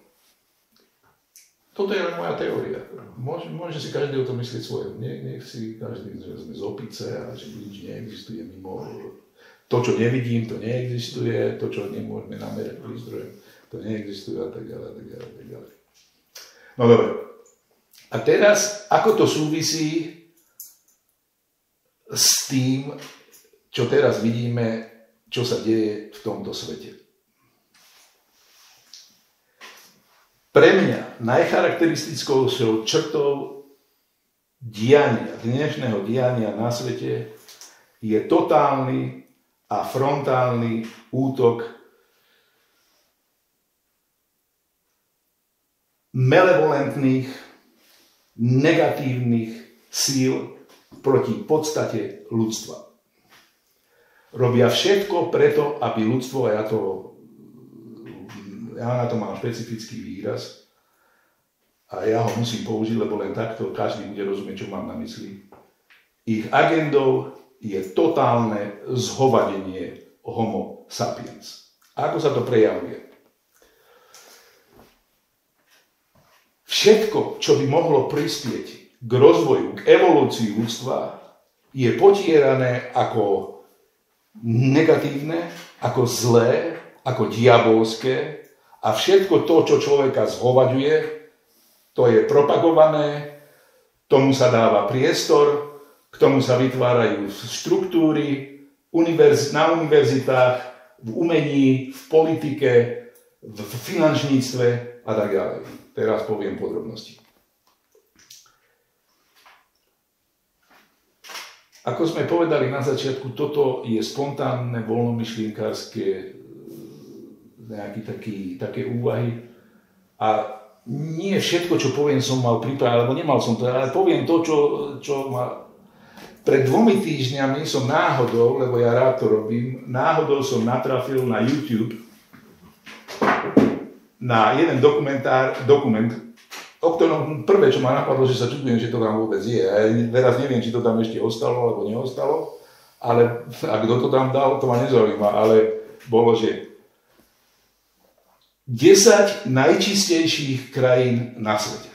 Toto je len moja teória. Môže si každý o tom myslieť svoje. Nech si každý, že sme z opice a že nič neexistuje mimo. To, čo nevidím, to neexistuje. To, čo nemôžeme namerať prístrojem, to neexistuje a tak ďalej, a tak ďalej, a tak ďalej. No dobre. A teraz, ako to súvisí s tým, čo teraz vidíme, čo sa deje v tomto svete. Pre mňa najcharakteristickou črtou dnešného diania na svete je totálny a frontálny útok malevolentných, negatívnych síl proti podstate ľudstva. Robia všetko preto, aby ľudstvo, ja na to mám špecifický výraz, a ja ho musím použiť, lebo len takto každý bude rozumieť, čo mám na mysli. Ich agendou je totálne zhovadenie homo sapiens. A ako sa to prejavuje? Všetko, čo by mohlo prispieť k rozvoju, k evolúcii ľudstva, je potierané ako negatívne, ako zlé, ako diabolské a všetko to, čo človeka zhovaďuje, to je propagované, tomu sa dáva priestor, k tomu sa vytvárajú štruktúry na univerzitách, v umení, v politike, v finančníctve a tak ďalej. Teraz poviem podrobnosti. Ako sme povedali na začiatku, toto je spontánne, voľnomyšlienkárske nejaké také úvahy. A nie všetko, čo poviem, som mal pripravené, alebo nemal som to, ale poviem to, čo ma... Pred 2 týždňami som náhodou, lebo ja rád to robím, náhodou som natrafil na YouTube na jeden dokument, o ktorom prvé, čo ma napadlo, že sa čudujem, že to tam vôbec je. Ja teraz neviem, či to tam ešte ostalo, alebo neostalo, ale a kto to tam dal, to ma nezaujíma, ale bolo, že 10 najčistejších krajín na svete.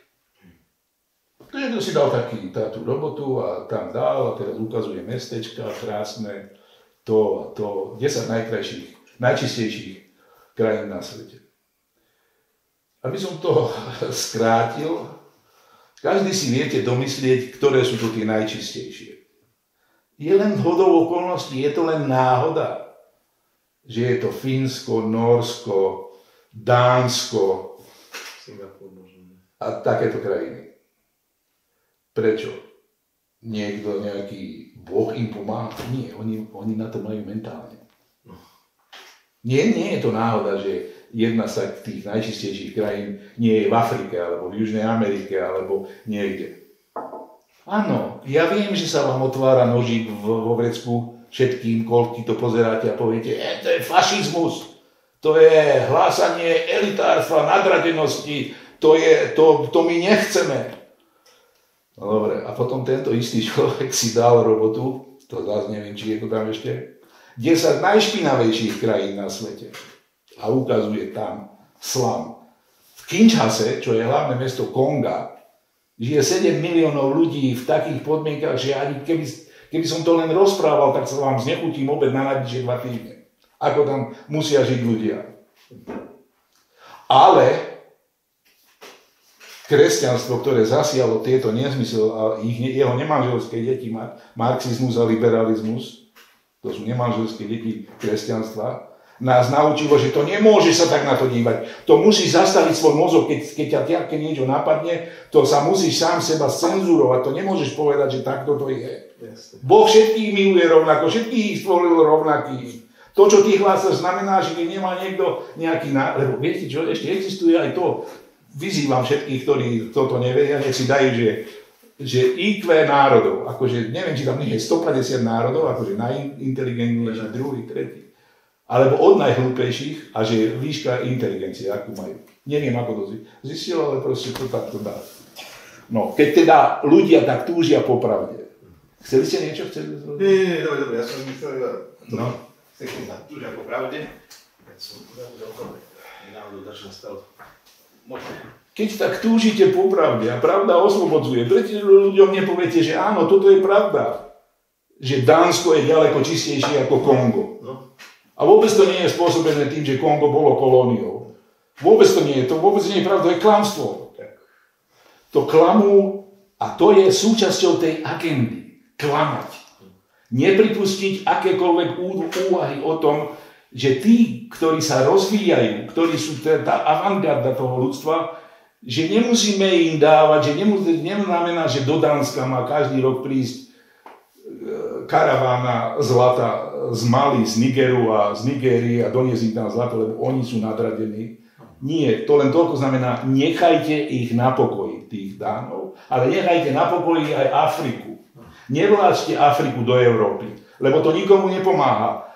Niekto si dal tú robotu a tam dal a teraz ukazuje mestečka krásne, to 10 najčistejších krajín na svete. Aby som to skrátil, každý si viete domyslieť, ktoré sú to tie najčistejšie. Je len hodou okolností, je to len náhoda, že je to Fínsko, Nórsko, Dánsko a takéto krajiny. Prečo? Nejaký boh im pomáha? Nie, oni na to majú mentálne. Nie je to náhoda, že jedna z tých najčistejších krajín nie je v Afrike, alebo v Južnej Amerike, alebo niekde. Áno, ja viem, že sa vám otvára nožík vo vrecku všetkým, koľko to pozeráte a poviete, to je fašizmus, to je hlásanie elitárstva, nadradenosti, to my nechceme. No dobre, a potom tento istý človek si dal robotu, to zase neviem, či je to tam ešte, 10 najšpinavejších krajín na svete. A ukazuje tam slam. V Kinshase, čo je hlavné mesto Konga, žije 7 miliónov ľudí v takých podmienkach, že ani keby som to len rozprával, tak sa vám znechutím obed na najbližšie 2 týždne. Ako tam musia žiť ľudia. Ale kresťanstvo, ktoré zasialo tieto nezmysel a jeho nemanželské deti, marxizmus a liberalizmus, to sú nemanželské deti kresťanstva, nás naučilo, že to nemôže sa tak na to dívať. To musíš zastaviť svoj mozog, keď ťa niečo napadne, to sa musíš sám seba cenzurovať, to nemôžeš povedať, že takto to je. Jasne. Boh všetkých miluje rovnako, všetkých ich stvoril rovnakých. To, čo ty hlásaš, znamená, že keď nemá niekto nejaký lebo viete čo, ešte existuje aj to, vyzývam všetkých, ktorí toto nevedia, nech si dajú, že IQ národov, akože neviem, či tam nie je 150 národov, akože najinteligentnejší, druhý, tretí, alebo od najhlúpejších a že výška inteligencie, akú majú. Neviem, ako to zistil, ale proste to takto dá. No, keď teda ľudia tak túžia po pravde. Chceli ste niečo? Nie, dobre, ja som myslel iba... No. Sekunda, túžia po pravde. Ja som náhodou začal stalo. Keď tak túžite po pravde a pravda oslobodzuje, prečo ľuďom nepoviete, že áno, toto je pravda. Že Dánsko je ďaleko čistejšie ako Kongo. A vôbec to nie je spôsobené tým, že Kongo bolo kolóniou. Vôbec to nie je pravda, to je klamstvo. To klamú a to je súčasťou tej agendy. Klamať. Nepripustiť akékoľvek úvahy o tom, že tí, ktorí sa rozvíjajú, ktorí sú tá avantgarda toho ľudstva, že nemusíme im dávať, že neznamená, že do Dánska má každý rok prísť karavána zlata z Mali, z Nigeru a z Nigérie a doniesť im tam zlato, lebo oni sú nadradení. Nie, to len toľko znamená, nechajte ich na pokoji, tých Dánov, ale nechajte na pokoji aj Afriku. Nevláčte Afriku do Európy, lebo to nikomu nepomáha.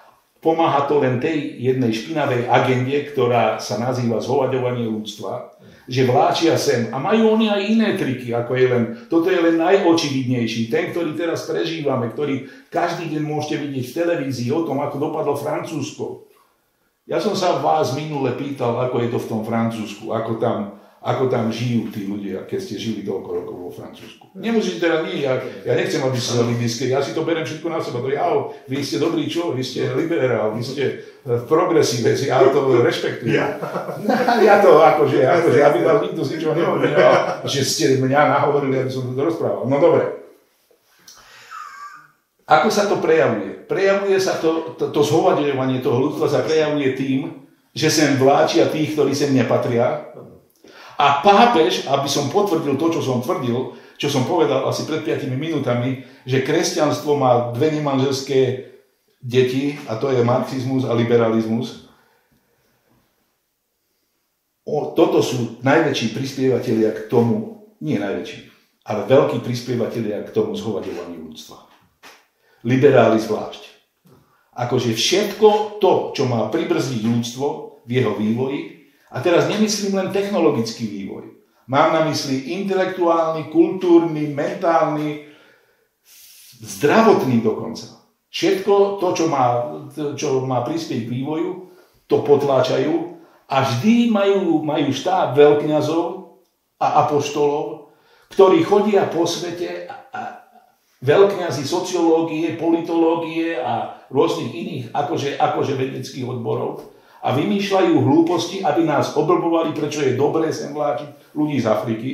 pomáha to len tej jednej špinavej agende, ktorá sa nazýva zhovaďovanie ľudstva, že vláčia sem a majú oni aj iné triky, ako je len, toto je len najočividnejší, ten, ktorý teraz prežívame, ktorý každý deň môžete vidieť v televízii o tom, ako dopadlo Francúzsko. Ja som sa vás minule pýtal, ako je to v tom Francúzsku, ako tam žijú tí ľudia, keď ste žili toľko rokov vo Francúzsku. Nemusíte teda nie, ja nechcem, aby ste sa libyské, ja si to berem všetko na seba, vy ste dobrý človek, vy ste liberál, vy ste progresívec, ja to rešpektujem. Ja to akože, aby vás nikto z ničoho neobvinoval, že ste mňa nahovorili, aby som to rozprával. No dobre. Ako sa to prejavuje? Prejavuje sa to zhovaďovanie toho ľudstva sa prejavuje tým, že sem vláčia tých, ktorí sem nepatria. A pápež, aby som potvrdil to, čo som tvrdil, čo som povedal asi pred 5 minútami, že kresťanstvo má dve nemanželské deti, a to je marxizmus a liberalizmus. Toto sú najväčší prispievateľia k tomu, nie najväčší, ale veľkí prispievateľia k tomu zhovaďovaniu ľudstva. Liberáli zvlášť. Akože všetko to, čo má pribrzdiť ľudstvo v jeho vývoji, a teraz nemyslím len technologický vývoj. Mám na mysli intelektuálny, kultúrny, mentálny, zdravotný dokonca. Všetko to, čo má prispieť k vývoju, to potláčajú a vždy majú štáb veľkňazov a apoštolov, ktorí chodia po svete veľkňazi sociológie, politológie a rôznych iných akože vedeckých odborov a vymýšľajú hlúposti, aby nás oblbovali, prečo je dobré sem vláčiť ľudí z Afriky,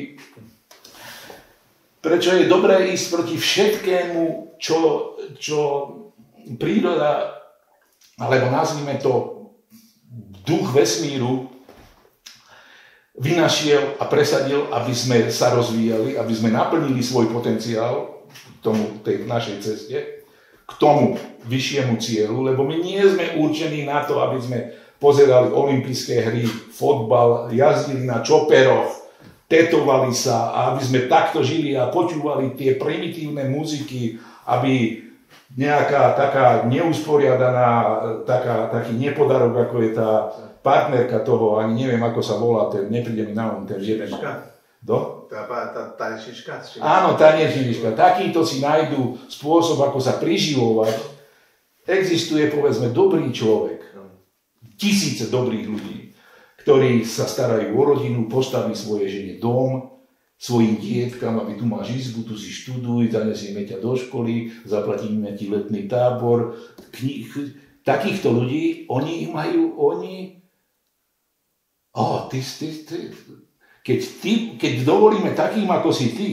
prečo je dobré ísť proti všetkému, čo príroda, alebo nazvime to duch vesmíru, vynašiel a presadil, aby sme sa rozvíjali, aby sme naplnili svoj potenciál tej našej ceste, k tomu vyššiemu cieľu, lebo my nie sme určení na to, aby sme pozerali olympijské hry, fotbal, jazdili na čoperoch, tetovali sa a aby sme takto žili a počúvali tie primitívne muziky, aby nejaká taká neusporiadaná, taký nepodarok, ako je tá partnerka toho, ani neviem, ako sa volá, nepríde mi na ten jeden. Tá tanečnička? Áno, tanečnička. Takýto si nájdú spôsob, ako sa priživovať. Existuje, povedzme, dobrý človek. Tisíce dobrých ľudí, ktorí sa starajú o rodinu, postaví svoje žene dom, svojim dietkam, aby tu máš izbu, tu si študuj, zanesieme ťa do školy, zaplatíme ti letný tábor. Takýchto ľudí, keď dovolíme takým, ako si ty,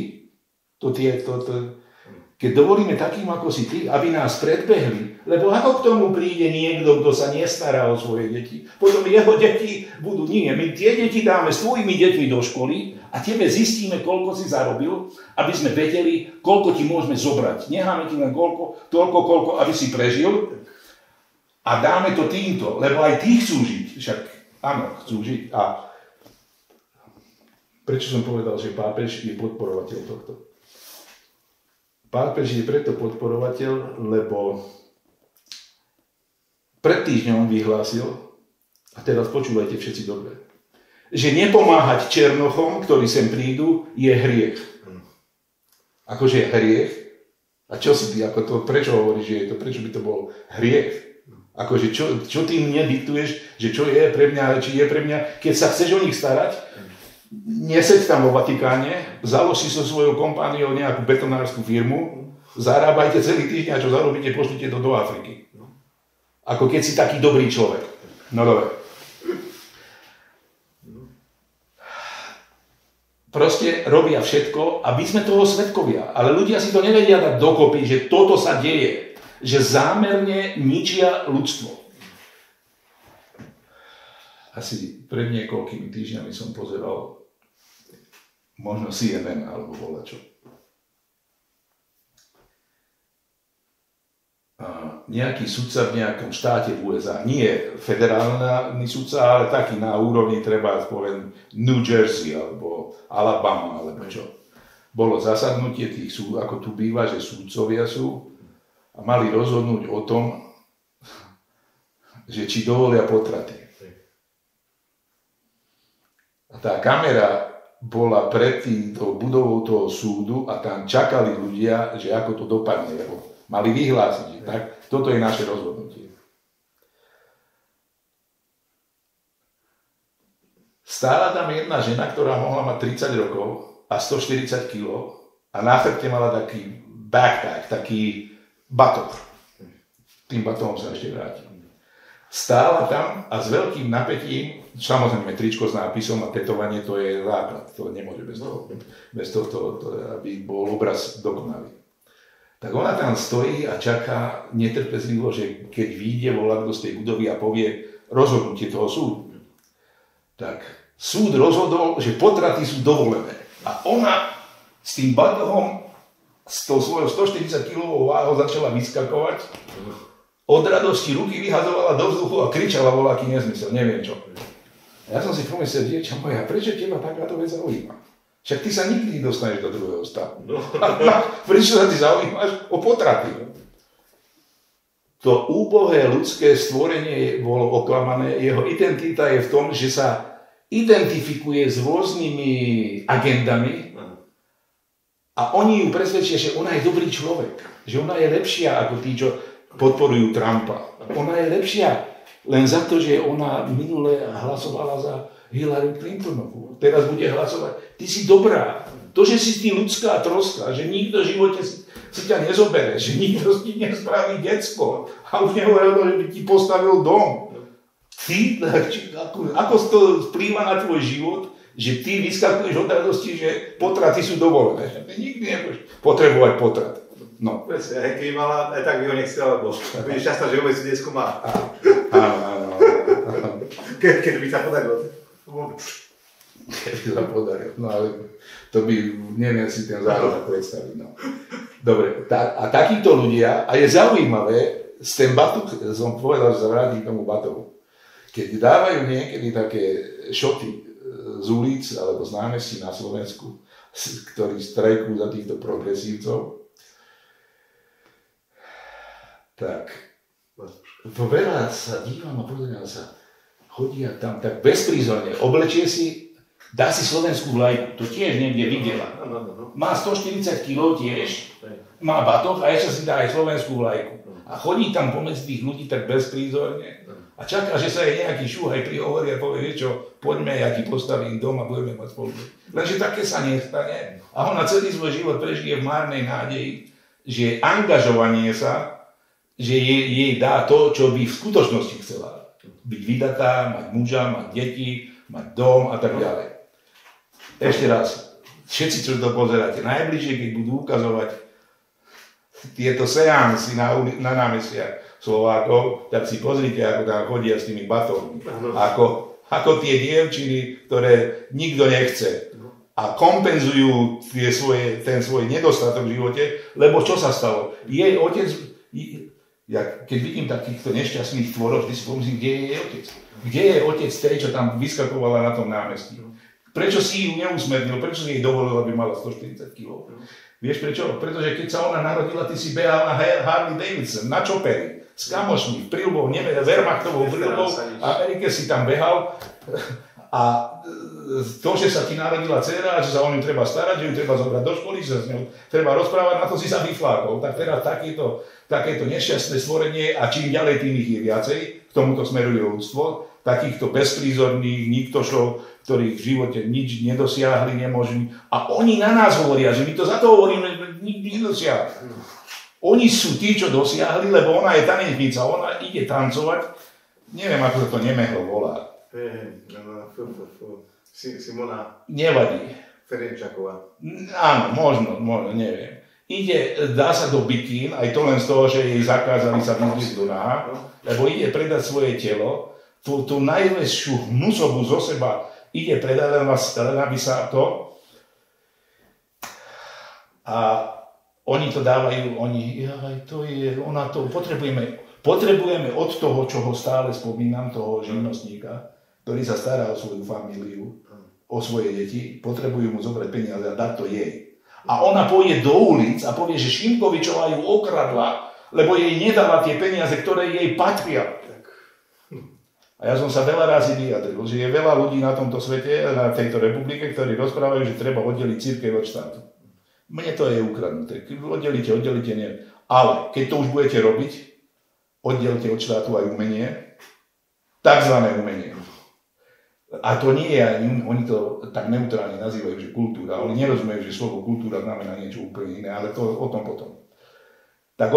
keď dovolíme takým, ako si ty, aby nás predbehli, lebo ako k tomu príde niekto, kto sa nestará o svoje deti, potom jeho deti budú, my tie deti dáme s tvojimi deťmi do školy a tebe zistíme, koľko si zarobil, aby sme vedeli, koľko ti môžeme zobrať. Necháme ti len toľko, aby si prežil a dáme to týmto, lebo aj tí chcú žiť, však áno, chcú žiť. A prečo som povedal, že pápež je podporovateľ tohto? Pápež je preto podporovateľ, lebo pred týždňom vyhlásil, a teraz počúvajte všetci dobre, že nepomáhať Černochom, ktorí sem prídu, je hriech. Akože je hriech? A čo si ty, prečo hovoríš, že je to, prečo by to bol hriech? Akože čo ty mne diktuješ, že čo je pre mňa, či je pre mňa, keď sa chceš o nich starať, neseď tam vo Vatikáne, založ si so svojou kompániou nejakú betonárskú firmu, zarábajte celý týždeň a čo zarobíte, pošlite to do Afriky. Ako keď si taký dobrý človek. No dobre. Proste robia všetko, aby sme toho svedkovia. Ale ľudia si to nevedia dať dokopy, že toto sa deje. Že zámerne ničia ľudstvo. Asi pred niekoľkými týždňami som pozeral možno CNN alebo volačo. Nejaký sudca v nejakom štáte v USA, nie federálny sudca, ale taký na úrovni treba poviem New Jersey alebo Alabama alebo čo. Bolo zasadnutie tých súd, ako tu býva, že súdcovia sú a mali rozhodnúť o tom, že či dovolia potraty. A tá kamera bola pred tou budovou toho súdu a tam čakali ľudia, že ako to dopadne, lebo mali vyhlásiť, že tak, toto je naše rozhodnutie. Stála tam jedna žena, ktorá mohla mať 30 rokov a 140 kg a na chrbte mala taký backpack, taký batoh. Tým batohom sa ešte vrátim. Stála tam a s veľkým napätím, samozrejme tričko s nápisom a tetovanie to je základ, to nemôže bez toho, aby bol obraz dokonalý. Tak ona tam stojí a čaká netrpezlivo, že keď vyjde volať z tej budovy a povie rozhodnutie toho súdu. Tak súd rozhodol, že potraty sú dovolené. A ona s tým batohom, s tou svojou 140 kg váhou začala vyskakovať. Od radosti ruky vyhazovala do vzduchu a kričala voľaký nezmysel, neviem čo. Ja som si pomyslel, dievča moja, prečo teba takáto vec zaujíma? Však ty sa nikdy nedostaneš do druhého stavu. No. Prečo sa ty zaujímaš o potraty? To úbohé ľudské stvorenie bolo oklamané, jeho identita je v tom, že sa identifikuje s rôznymi agendami a oni ju presvedčia, že ona je dobrý človek, že ona je lepšia ako tí, čo podporujú Trumpa. Ona je lepšia len za to, že ona minule hlasovala za Hillary Clintonovú. Teraz bude hlasovať. Ty si dobrá. To, že si ty ľudská troska, že nikto v živote si ťa nezobere, že nikto si nespraví decko a už nehovoril, že by ti postavil dom. Ty, ako to vplýva na tvoj život, že ty vyskakuješ od radosti, že potraty sú dovolené. Ty nikdy nebudeš potrebovať potrat. No. Aj keď mala, aj tak by ho nechcel, lebo budeš šťastná, že vôbec detsko má. Áno. Keď by sa podarilo. Keby sa podarilo, no ale to by, neviem si ten základ predstaviť. No. Dobre, a takíto ľudia, a je zaujímavé, z ten batuch, som povedal, že sa vrátim k tomu batohu. Keď dávajú niekedy také šoty z ulic alebo z námestí na Slovensku, ktorí strajkujú za týchto progresívcov, tak veľa sa dívam a pozerám sa, chodia tam tak bezprízorne, oblečie si, dá si slovenskú vlajku, to tiež niekde videla. Má 140 kg tiež, má batoh a ešte si dá aj slovenskú vlajku. A chodí tam pomedzi tých ľudí tak bezprízorne a čaká, že sa jej nejaký šúhaj prihovorí a povie, čo, poďme, ja ti postavím dom a budeme mať spolu. Lenže také sa nestane a ona celý svoj život prežije v márnej nádeji, že angažovanie sa, že jej dá to, čo by v skutočnosti chcela. Byť vydatá, mať muža, mať deti, mať dom a tak ďalej. Ešte raz, všetci, čo to pozeráte, najbližšie, keď budú ukazovať tieto seansy na námestiach Slovákov, tak si pozrite, ako tam chodia s tými batohmi. Ako tie dievčiny, ktoré nikto nechce. A kompenzujú ten svoj nedostatok v živote, lebo čo sa stalo? Jej otec... Ja keď vidím takýchto nešťastných tvorov, vždy si pomyslím, kde je jej otec. Kde je otec tej, čo tam vyskakovala na tom námestí? Prečo si ju neusmernil? Prečo si jej dovolil, aby mala 140 kg? Vieš prečo? Pretože keď sa ona narodila, ty si behal na Harley Davidson, na čoperi, s kamošmi, v prilbou, Wehrmachtovou prilbou, v Amerike si tam behal. A to, že sa ti narodila dcera, že sa o ňu treba starať, že ju treba zobrať do školy, že sa s ňou treba rozprávať, na to si sa vyflákol. Tak teraz takéto nešťastné stvorenie a čím ďalej, tým ich je viacej, k tomuto smeruje ľudstvo, takýchto bezprízorných niktošov, ktorí v živote nič nedosiahli, nemožní. A oni na nás hovoria, že my to za to hovoríme, že nikdy nedosiahli. Oni sú tí, čo dosiahli, lebo ona je tanečnica, ona ide tancovať, neviem, ako sa to nemehlo volá. Simona. Nevadí. Ferenčáková. Áno, možno, neviem. Dá sa do bikín, aj to len z toho, že jej zakázali sa vyzliť do náha, lebo ide predať svoje telo, tú najväčšiu hnusobu zo seba ide predať, len aby sa to... A oni to dávajú, potrebujeme od toho, čo ho stále spomínam, toho živnostníka, ktorý sa stará o svoju familiu, o svoje deti, potrebujú mu zobrať peniaze a dať to jej. A ona pôjde do ulic a povie, že Šimkovičová ju okradla, lebo jej nedala tie peniaze, ktoré jej patria. A ja som sa veľa razy vyjadril, že je veľa ľudí na tomto svete, na tejto republike, ktorí rozprávajú, že treba oddeliť cirkev od štátu. Mne to je ukradnuté. Oddelíte, nie. Ale keď to už budete robiť, oddelte od štátu aj umenie, takzvané umenie. A to nie je, oni to tak neutrálne nazývajú, že kultúra. Oni nerozumejú, že slovo kultúra znamená niečo úplne iné, ale to o tom potom. Tak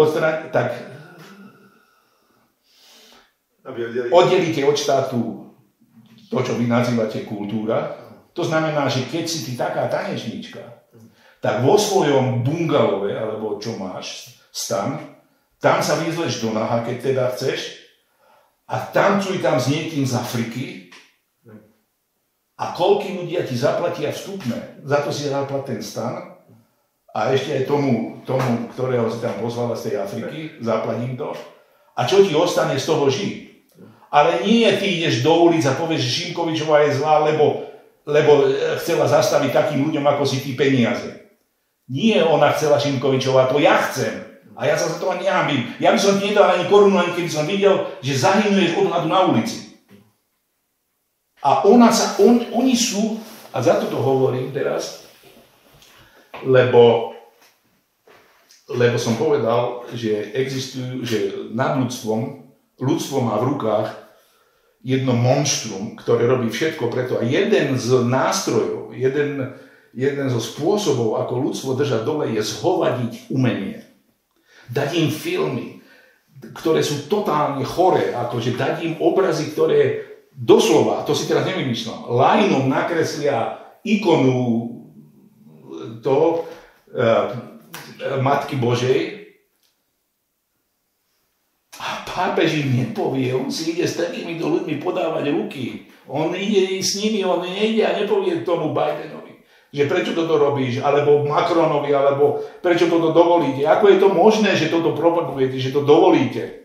oddelíte od štátu to, čo vy nazývate kultúra. To znamená, že keď si ty taká tanečníčka, tak vo svojom bungalove, alebo čo máš, stan, tam sa vyzleš do naha, keď teda chceš, a tancuj tam s niekým z Afriky, a koľkí ľudia ti zaplatia vstupné, za to si zaplat ten stan, a ešte aj tomu, ktorého si tam pozvala z tej Afriky, zaplatím to, a čo ti ostane z toho žiť. Ale nie ty ideš do ulic a povieš, že Šimkovičová je zlá, lebo chcela zastaviť takým ľuďom, ako si ty peniaze. Nie ona chcela Šimkovičová, to ja chcem. A ja sa za to ani nehambím. Ja by som ti nedal ani korunu, ani keby som videl, že zahynuješ od hladu na ulici. A oni sú, a za toto hovorím teraz, lebo som povedal, že existujú, že nad ľudstvo má v rukách jedno monštrum, ktoré robí všetko preto. A jeden z nástrojov, jeden zo spôsobov, ako ľudstvo držať dole, je zhovadiť umenie. Dať im filmy, ktoré sú totálne choré, akože dať im obrazy, ktoré doslova, to si teraz nevymýšľam, lajnom nakreslia ikonu Matky Božej a pápež im nepovie, on si ide s takýmito ľuďmi podávať ruky. On ide s nimi, on nejde a nepovie tomu Bidenovi, že prečo toto robíš, alebo Macronovi, alebo prečo toto dovolíte. Ako je to možné, že toto propagujete, že to dovolíte?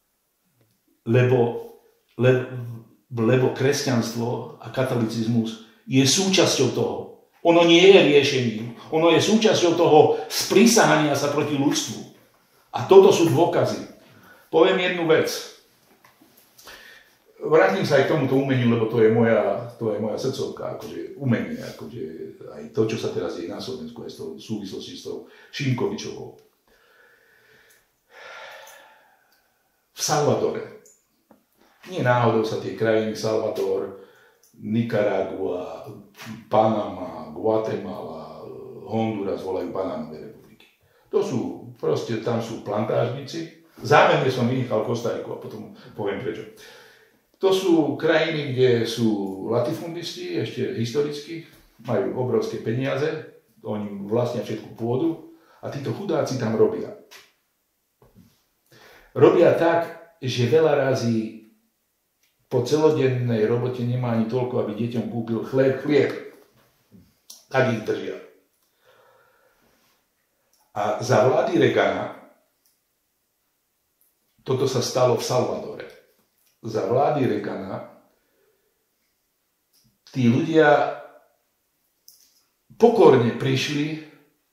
Lebo kresťanstvo a katolicizmus je súčasťou toho. Ono nie je riešením. Ono je súčasťou toho sprísahania sa proti ľudstvu. A toto sú dôkazy. Poviem jednu vec. Vrátim sa aj k tomuto umeniu, lebo to je moja srdcovka, akože umenie, akože aj to, čo sa teraz deje na Slovensku, aj v súvislosti s tou Šimkovičovou. V Salvadore. Nie náhodou sa tie krajiny Salvador, Nikaragua, Panama, Guatemala, Honduras volajú banánové republiky. To sú, proste tam sú plantážnici. Zámerne som vynechal Kostariku a potom poviem prečo. To sú krajiny, kde sú latifundisti, ešte historicky, majú obrovské peniaze, oni vlastnia všetku pôdu a títo chudáci tam robia. Robia tak, že veľa razy po celodennej robote nemá ani toľko, aby deťom kúpil chlieb. Tak ich držia. A za vlády Reagana, toto sa stalo v Salvadore, za vlády Reagana tí ľudia pokorne prišli,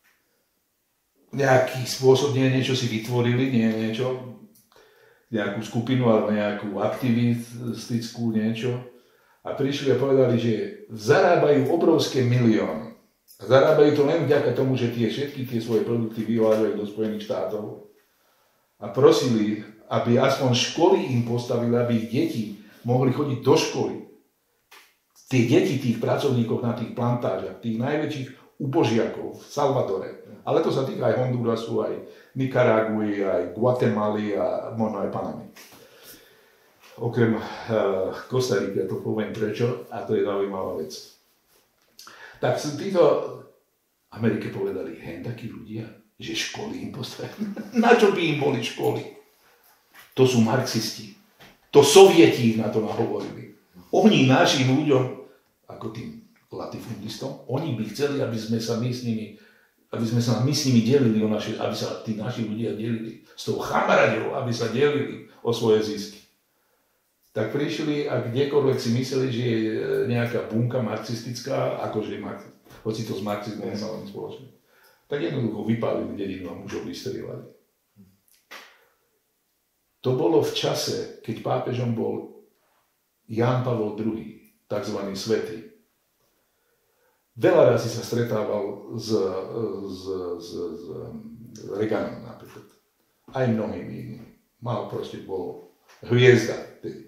nejaký spôsob, niečo si vytvorili, nejakú skupinu alebo nejakú aktivistickú niečo a prišli a povedali, že zarábajú obrovské milióny. Zarábajú to len vďaka tomu, že všetky tie svoje produkty vyvážajú do Spojených štátov a prosili, aby aspoň školy im postavili, aby ich deti mohli chodiť do školy. Tie deti tých pracovníkov na tých plantážach, tých najväčších ubožiakov v Salvadore, ale to sa týka aj Hondurasu, aj Nikaraguji, aj Guatemaly a možno aj Panamy. Okrem Kostariky, ja to poviem prečo, a to je zaujímavá vec. Tak sú títo Amerike povedali, takí ľudia, že školy im postavili. Na čo by im boli školy? To sú marxisti. To sovieti na to nahovorili. Oni našim ľuďom, ako tým latifundistom, oni by chceli, aby sme sa my s nimi delili, aby sa tí naši ľudia delili. S tou chamaradou, aby sa delili o svoje zisky. Tak prišli a kdekoľvek si mysleli, že je nejaká bunka marxistická, akože hoci to s marxizmom nemalo nič spoločné, tak jednoducho vypálili dedinu a mužov vystrieľali. To bolo v čase, keď pápežom bol Ján Pavol II, tzv. Svätý. Veľa razy sa stretával s Reaganom napríklad. Aj mnohými inými. Bol hviezda.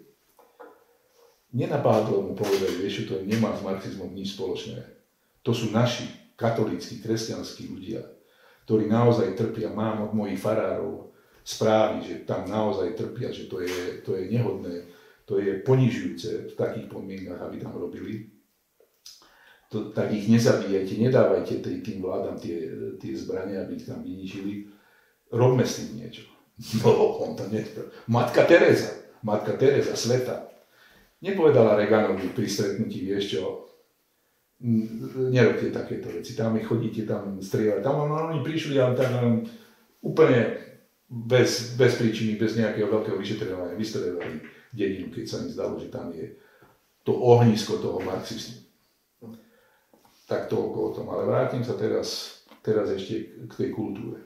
Nenapadlo mu povedať, vieš, to nemá s marxizmom nič spoločné. To sú naši katolícki, kresťanskí ľudia, ktorí naozaj trpia. Mám od mojich farárov správy, že tam naozaj trpia, že to je nehodné, to je ponižujúce v takých podmienkach, aby tam robili. Tak ich nezabíjajte, nedávajte tým vládam tie zbrania, aby ich tam vyničili. Robme s tým niečo. No, on to nespravil. Matka Teresa, sveta, nepovedala Reaganovi pri stretnutí, vieš čo, nerobte takéto veci, tam chodíte tam strieľať, tam oni prišli a tak úplne bez príčiny, bez nejakého veľkého vyšetrovania vystreľovali dedinu, keď sa mi zdalo, že tam je to ohnisko toho marxizmu. Tak toľko o tom, ale vrátim sa teraz ešte k tej kultúre.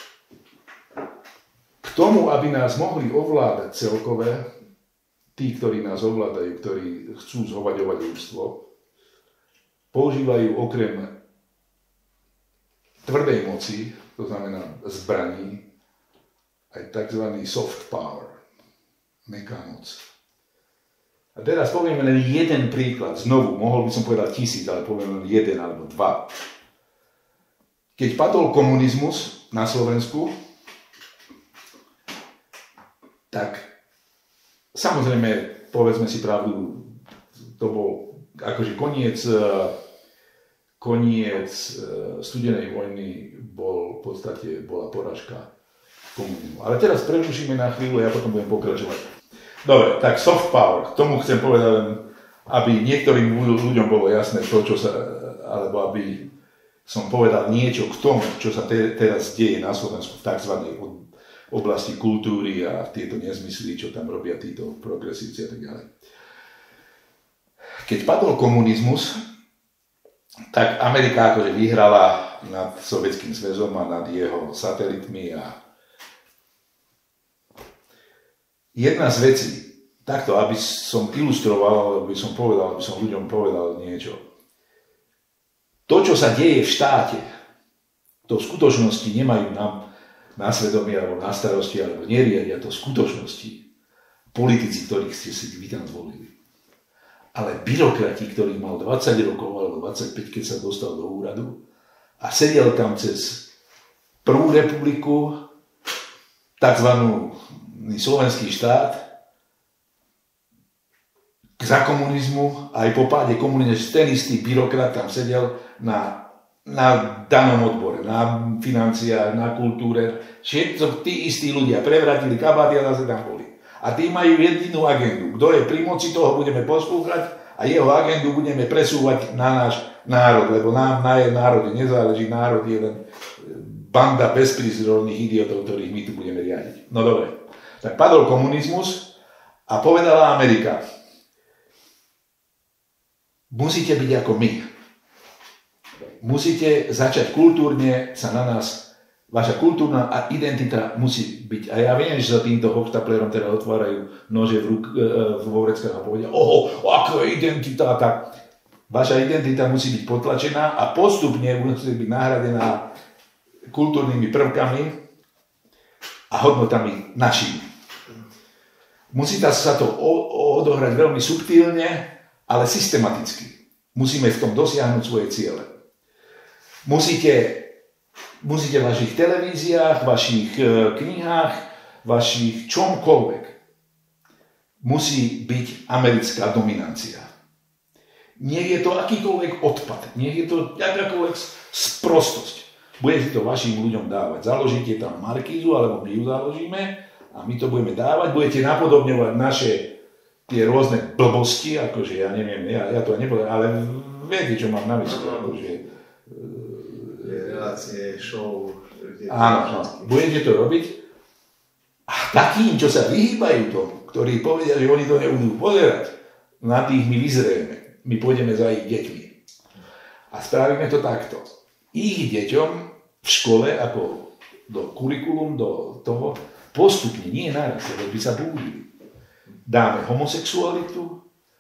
K tomu, aby nás mohli ovládať celkové, tí, ktorí nás ovládajú, ktorí chcú zhovaďovať ľudstvo, používajú okrem tvrdej moci, to znamená zbraní, aj tzv. Soft power, mäkká moc. A teraz povieme len jeden príklad. Znovu, mohol by som povedať 1000, ale poviem len 1 alebo 2. Keď padol komunizmus na Slovensku, tak samozrejme, povedzme si pravdu, to bol akože koniec studenej vojny bol v podstate bola porážka komunizmu. Ale teraz prerušíme na chvíľu a ja potom budem pokračovať. Dobre, tak soft power, k tomu chcem povedať len, aby niektorým ľuďom bolo jasné to, čo sa, alebo aby som povedal niečo k tomu, čo sa teraz deje na Slovensku v tzv. Oblasti kultúry a tieto nezmysly, čo tam robia títo progresívci a tak ďalej. Keď padol komunizmus, tak Amerika akože vyhrala nad Sovietským zväzom a nad jeho satelitmi a jedna z vecí, takto, aby som ilustroval, aby som ľuďom povedal niečo. To, čo sa deje v štáte, to v skutočnosti nemajú na svedomí alebo na starosti, alebo neriadia to v skutočnosti politici, ktorých ste si vy tam zvolili. Ale byrokrati, ktorých mal 20 rokov alebo 25, keď sa dostal do úradu a sedel tam cez prvú republiku, takzvanú slovenský štát, za komunizmu, aj po páde komunizmu, ten istý byrokrat tam sedel na danom odbore, na financiách, na kultúre. Všetko tí istí ľudia prevratili kabáty a zase tam boli. A tí majú jedinú agendu. Kto je pri moci, toho budeme poslúchať a jeho agendu budeme presúvať na náš národ, lebo nám na národe nezáleží, národ je len banda bezprizorných idiotov, ktorých my tu budeme riadiť. No dobre, tak padol komunizmus a povedala Amerika, musíte byť ako my. Musíte začať kultúrne sa na nás, vaša kultúrna identita musí byť. A ja viem, že sa týmto hochštaplerom teda otvárajú nože vo vreckách a povedia, aká je identita, tak vaša identita musí byť potlačená a postupne musí byť nahradená kultúrnymi prvkami a hodnotami našimi. Musí sa to odohrať veľmi subtilne, ale systematicky. Musíme v tom dosiahnuť svoje ciele. Musíte v vašich televíziách, vašich knihách, vašich čomkoľvek musí byť americká dominancia. Nech je to akýkoľvek odpad, nech je to akákoľvek sprostosť. Budete to vašim ľuďom dávať. Založíte tam markízu, alebo my ju založíme a my to budeme dávať. Budete napodobňovať naše tie rôzne blbosti, akože ja neviem, ja to nepoviem, ale viete, čo mám na mysli, akože relácie, show. Áno, budete to robiť a takým, čo sa vyhýbajú tomu, ktorí povedia, že oni to nebudú pozerať, na tých my vyzrieme, my pôjdeme za ich deťmi. A spravíme to takto. Ich deťom v škole, ako do kurikulum, do toho, postupne, nie naraz, lebo by sa búdili. Dáme homosexualitu,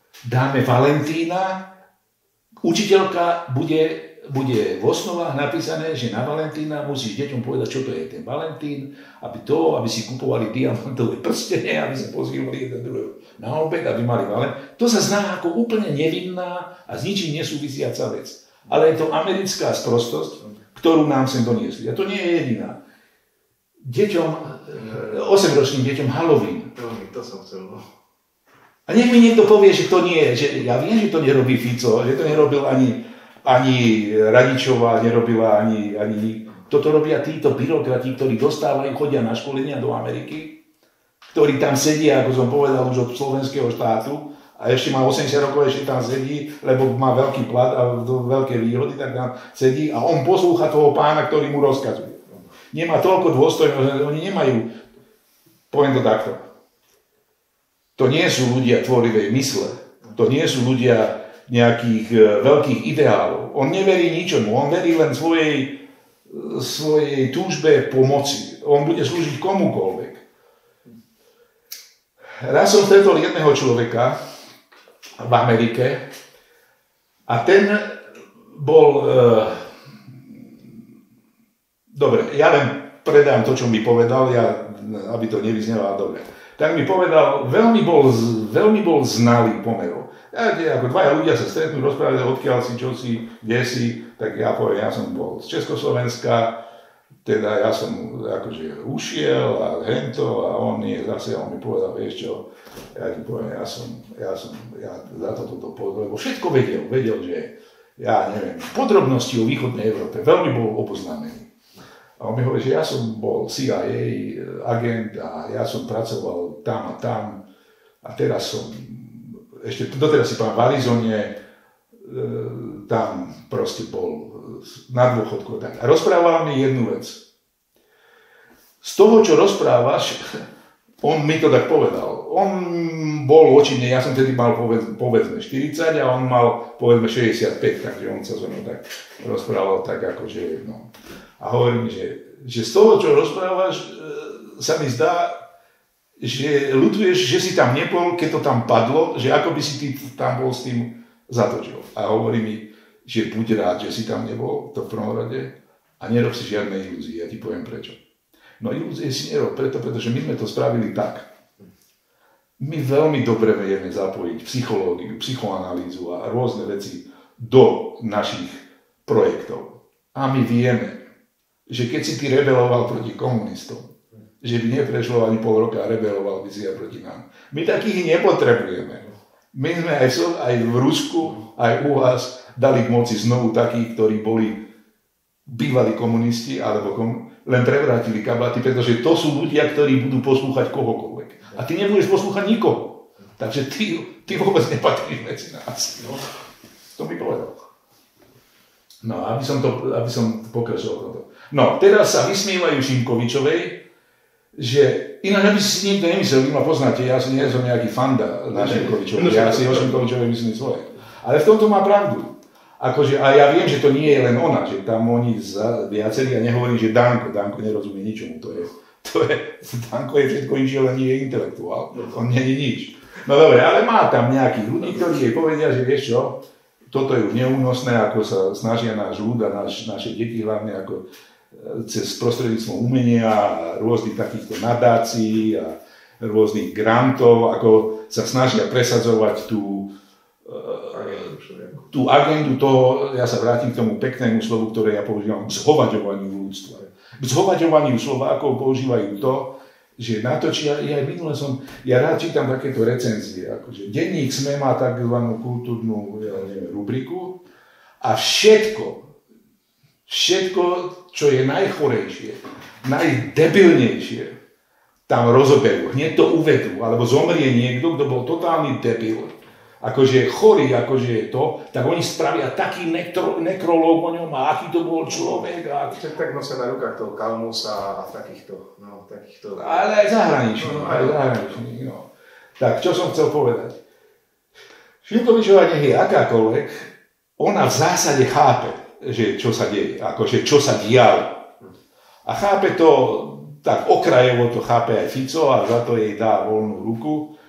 dáme Valentína, učiteľka bude v osnovách napísané, že na Valentína musíš deťom povedať, čo to je ten Valentín, aby si kupovali diamantové prstene, aby sa pozývali jeden druhého na obed, aby mali Valentín. To sa zná ako úplne nevinná a s ničím nesúvisiaca vec. Ale je to americká sprostosť, ktorú nám sem doniesli. A to nie je jediná. Deťom, 8-ročným deťom Halloween. To som chcel. A nech mi niekto povie, že to nie je. Že ja viem, že to nerobí Fico, že to nerobil ani Radičová, nerobila ani... Toto robia títo byrokrati, ktorí chodia na školenia do Ameriky, ktorí tam sedia, ako som povedal, už od slovenského štátu a ešte má 80 rokov, ešte tam sedí, lebo má veľký plat a veľké výhody, tak tam sedí a on poslúcha toho pána, ktorý mu rozkazuje. Nemá toľko dôstojnosť, oni nemajú, poviem to takto, to nie sú ľudia tvorivej mysle, to nie sú ľudia nejakých veľkých ideálov. On neverí ničomu, on verí len svojej túžbe pomoci. On bude slúžiť komukoľvek. Raz som stretol jedného človeka v Amerike a ten bol... Dobre, ja len predám to, čo mi povedal, aby to nevyznelo dobre. Tak mi povedal, veľmi bol znalý pomerov. Ako dvaja ľudia sa stretnú, rozprávali, odkiaľ si, čo si, kde si, tak ja poviem, ja som bol z Československa, teda ja som akože ušiel a hento a on mi povedal, vieš čo, ja ti poviem, ja za toto povedal, lebo všetko vedel, že ja neviem, podrobnosti o východnej Európe, veľmi bol oboznámený. A on mi hovorí, že ja som bol CIA agent a ja som pracoval tam a tam a teraz som ešte doteraz si pamätám v Arizone, tam proste bol na dôchodku. A rozprával mi jednu vec. Z toho, čo rozprávaš, on mi to tak povedal. On bol voči mne, ja som tedy mal povedzme 40 a on mal povedzme 65, takže on sa so mnou tak rozprával tak akože, no. A hovorí mi, že z toho, čo rozprávaš, sa mi zdá, že ľutuješ, že si tam nebol, keď to tam padlo, že ako by si ty tam bol s tým zatočil. A hovorí mi, že buď rád, že si tam nebol, to v prvom rade, a nerob si žiadne ilúzie, ja ti poviem prečo. No ilúzie si nerob, pretože my sme to spravili tak. My veľmi dobre vieme zapojiť psychológiu, psychoanalýzu a rôzne veci do našich projektov. A my vieme, že keď si ty rebeloval proti komunistom, že by neprešlo ani pol roka a rebeloval by si aj proti nám. My takých nepotrebujeme. My sme aj v Rusku, aj u vás dali k moci znovu takých, ktorí boli bývalí komunisti, alebo len prevrátili kabáty, pretože to sú ľudia, ktorí budú poslúchať kohokoľvek. A ty nebudeš poslúchať nikoho. Takže ty vôbec nepatríš medzi nás. No, to mi povedal. No, aby som pokračoval toto. No, teraz sa vysmievajú Šimkovičovej, že ináč aby si nikto nemyslel, vy ma poznáte, ja nie som nejaký fanda na Šimkovičovej, ja si o Šimkovičovej myslím svoje. Ale v tomto má pravdu. Akože, a ja viem, že to nie je len ona, že tam oni viacerí, ja nehovorím, že Danko nerozumie ničomu, Danko je všetko inšie, len nie je intelektuál, on nie je nič. No dobre, ale má tam nejakých ľudí, ktorí jej povedia, že vieš čo, toto je už neúnosné, ako sa snažia náš ľud a naše deti hlavne ako cez prostredníctvom umenia a rôznych takýchto nadácií a rôznych grantov, ako sa snažia presadzovať tú agendu toho, ja sa vrátim k tomu peknému slovu, ktoré ja používam, k zhovaďovaniu ľudstva. K zhovaďovaniu Slovákov používajú to, že natočia, ja rád čítam takéto recenzie, akože denník SME má takzvanú kultúrnu rubriku a všetko, čo je najchorejšie, najdebilnejšie, tam rozoberú, hneď to uvedú, alebo zomrie niekto, kto bol totálny debil, akože chorý, akože je to, tak oni spravia taký nekrológ o ňom a aký to bol človek. Tak nosia na rukách toho Kalmusa a takýchto. Ale aj zahraničný. No. Tak, čo som chcel povedať? Šimkovičová nech je akákoľvek, ona v zásade chápe, že čo sa deje, akože čo sa dialo. A chápe to, tak okrajovo to chápe aj Fico a za to jej dá voľnú ruku.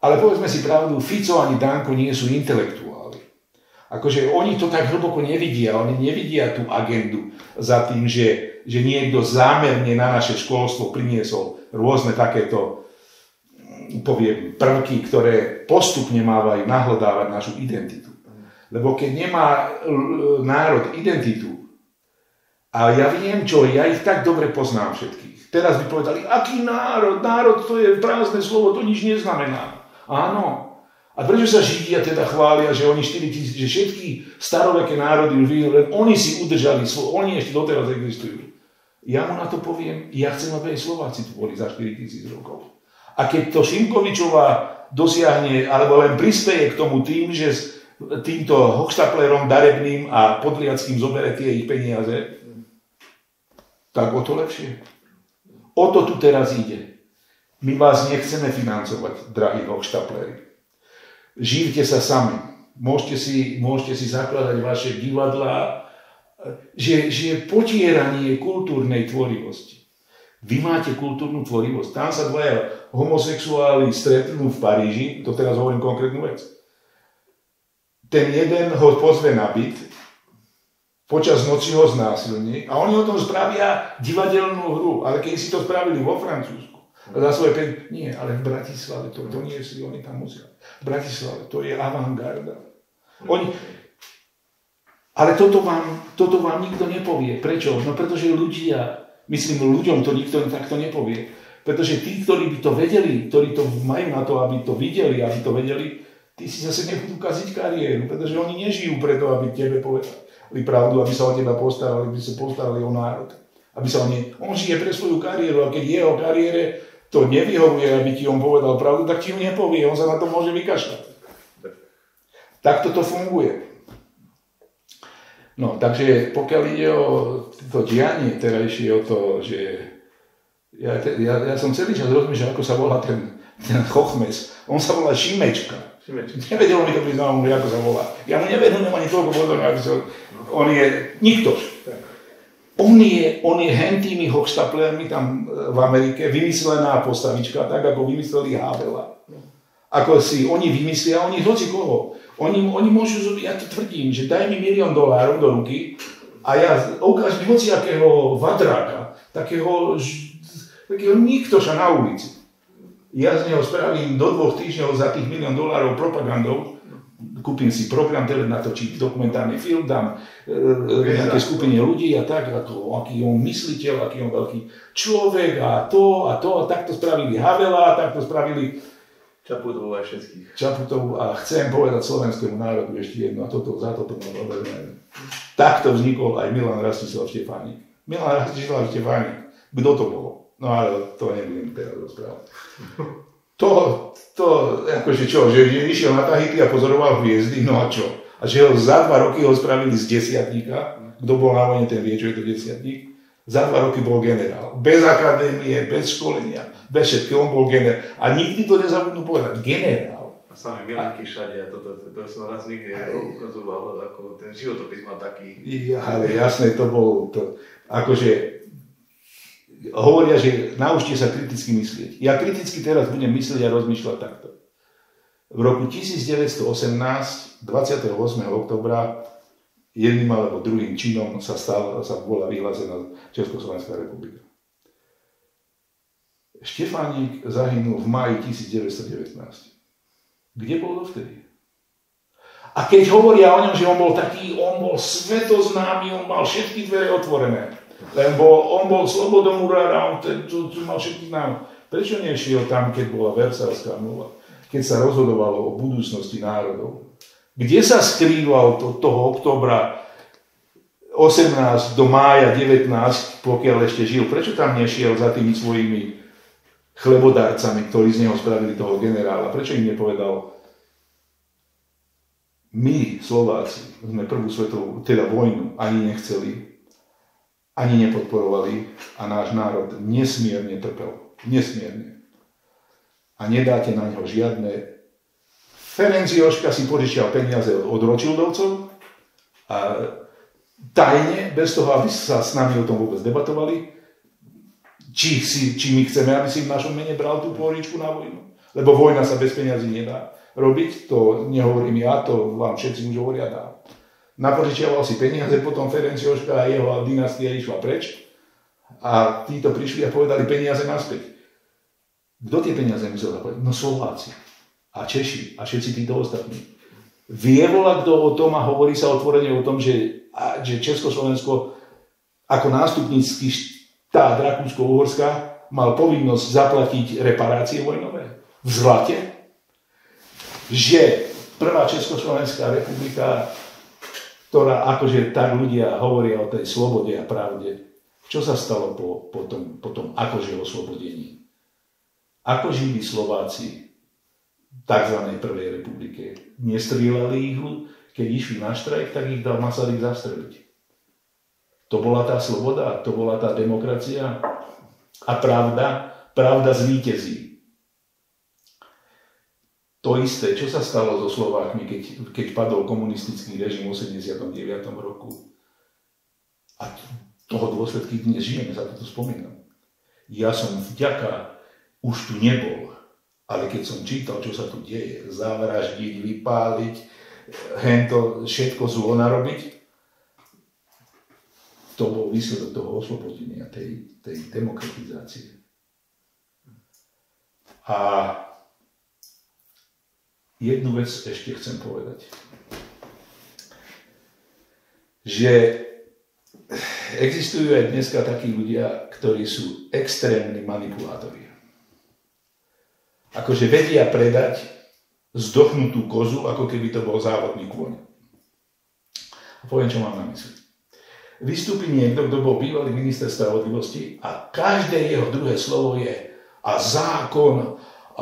Ale povedzme si pravdu, Fico ani Danko nie sú intelektuáli. Akože oni to tak hlboko nevidia, oni nevidia tú agendu za tým, že niekto zámerne na naše školstvo priniesol rôzne takéto, poviem, prvky, ktoré postupne mávajú nahlodávať našu identitu. Lebo keď nemá národ identitu, a ja viem čo, ja ich tak dobre poznám všetkých. Teraz by povedali, aký národ? Národ to je prázdne slovo, to nič neznamená. Áno. A prečo sa Židia teda chvália, že oni 4000, že všetky staroveké národy už videli, len oni si udržali oni ešte doteraz existujú. Ja mu na to poviem, ja chcem, aby aj Slováci tu boli za 4000 rokov. A keď to Šimkovičová dosiahne, alebo len prispeje k tomu tým, že týmto hochštaplerom darebným a podliackým zobere tie ich peniaze, tak o to lepšie. O to tu teraz ide. My vás nechceme financovať, drahí hochštapleri. Živte sa sami. Môžete si zakladať vaše divadlá, že potieranie kultúrnej tvorivosti. Vy máte kultúrnu tvorivosť. Tam sa dvaja homosexuáli stretnú v Paríži, to teraz hovorím konkrétnu vec. Ten jeden ho pozve na byt, počas noci ho znásilní a oni o tom spravia divadelnú hru, ale keď si to spravili vo Francúzsku, za svoje peniaze, nie, ale v Bratislave, to nie si, oni tam musia. V Bratislave, to je avantgarda. Ale toto vám nikto nepovie. Prečo? No pretože ľudia, ľuďom to nikto takto nepovie. Pretože tí, ktorí by to vedeli, ktorí to majú na to, aby to videli, aby to vedeli, tí si zase nebudú kaziť kariéru, pretože oni nežijú preto, aby tebe povedali pravdu, aby sa o teba postarali, aby sa postarali o národ. On žije pre svoju kariéru a keď jeho kariére to nevyhovuje, aby ti on povedal pravdu, tak ti ju nepovie, on sa na to môže vykašľať. Takto to funguje. No, takže pokiaľ ide o to dianie terajšie, o to, že ja som celý čas rozmýšľal, ako sa volá ten Chochmes. On sa volá Šimečka. Nevedelo mi to priznám, ako sa volá. Ja mu nevedujem ani toľko pozornosť, on je niktož. On je hentými hochštaplermi tam v Amerike vymyslená postavička, tak ako vymysleli Havela. Ako si oni vymyslia, oni hoci koho. Oni môžu, ja to tvrdím, že daj mi $1 000 000 do ruky a ja ukáž mi hociakého vadráka, takého niktoša na ulici. Ja z neho spravím do 2 týždňov za tých $1 000 000 propagandou, kúpim si program, natočím dokumentárny film, dám nejaké skupine ľudí a tak, aký on mysliteľ, aký on veľký človek a takto spravili Havela, takto spravili Čaputovú a všetkých. Čaputovú a chcem povedať slovenskému národu ešte jedno a za toto mám overené. Takto vznikol aj Milan Rastislav Štefánik. Milan Rastislav Štefánik, kto to bolo? No ale to nebudem teraz rozprávať. To akože čo, že išiel na Tahiti a pozoroval hviezdy, no a čo? A že ho za 2 roky ho spravili z desiatníka, kto bol na vojne, ten vie, čo je to desiatník. Za 2 roky bol generál. Bez akadémie, bez školenia, bez všetkého, on bol generál. A nikdy to nezabudnú povedať. Generál. A samé Milanky všade, a to som raz nikdy ukazoval, ako ten životopis mal taký. Ale jasné, to bol to. Akože hovoria, že naučte sa kriticky myslieť. Ja kriticky teraz budem myslieť a rozmýšľať takto. V roku 1918, 28. oktobra, jedným alebo druhým činom sa bola vyhlásená Československá republika. Štefánik zahynul v máji 1919. Kde bol dovtedy? A keď hovoria o ňom, že on bol svetoznámy, on mal všetky dvere otvorené. Lebo on bol slobodomurár, on mal všetky známy. Prečo nešiel tam, keď bola Versálska zmluva? Keď sa rozhodovalo o budúcnosti národov? Kde sa skrýval toho októbra 18 do mája 19, pokiaľ ešte žil? Prečo tam nešiel za tými svojimi chlebodárcami, ktorí z neho spravili toho generála? Prečo im nepovedal, my, Slováci, sme prvú svetovú, teda vojnu, ani nechceli, ani nepodporovali a náš národ nesmierne trpel. Nesmierne. A nedáte na ňo žiadne. Ferenc Jožka si požičial peniaze od Rothschildovcov a tajne, bez toho, aby sa s nami o tom vôbec debatovali, či my chceme, aby si v našom mene bral tú pôžičku na vojnu. lebo vojna sa bez peňazí nedá robiť, to nehovorím ja, to vám všetci už hovoria dá. Napožičiaval si peniaze, potom Ferenc Jožka a jeho dynastia išla preč a títo prišli a povedali peniaze naspäť. Kto tie peniaze musel zaplatiť? No Slováci a Češi a všetci títo ostatní. Vie volá kto o tom a hovorí sa otvorene o tom, že Československo ako nástupnícky štát Rakúsko-Uhorska mal povinnosť zaplatiť reparácie vojnové v zlate? Že prvá Československá republika, ktorá akože tak ľudia hovoria o tej slobode a pravde, čo sa stalo po tom akože oslobodení? Ako žili Slováci v tzv. Prvej republike? Nestrieľali ich, keď išli na štrajk, tak ich dal Masaryk zastreliť. To bola tá sloboda, to bola tá demokracia a pravda zvíťazí. To isté, čo sa stalo so Slovákmi, keď padol komunistický režim v 89. roku. A toho dôsledky dnes žijeme, za to spomínam. Ja som vďaka už tu nebol, ale keď som čítal, čo sa tu deje, zavraždiť, vypáliť, hento všetko zlo narobiť, to bol výsledok toho oslobodenia, tej demokratizácie. A jednu vec ešte chcem povedať. Že existujú aj dneska takí ľudia, ktorí sú extrémni manipulátori. Akože vedia predať zdochnutú kozu, ako keby to bol závodný kôň. A poviem, čo mám na mysli. Vystúpi niekto, kto bol bývalý minister spravodlivosti a každé jeho druhé slovo je a zákon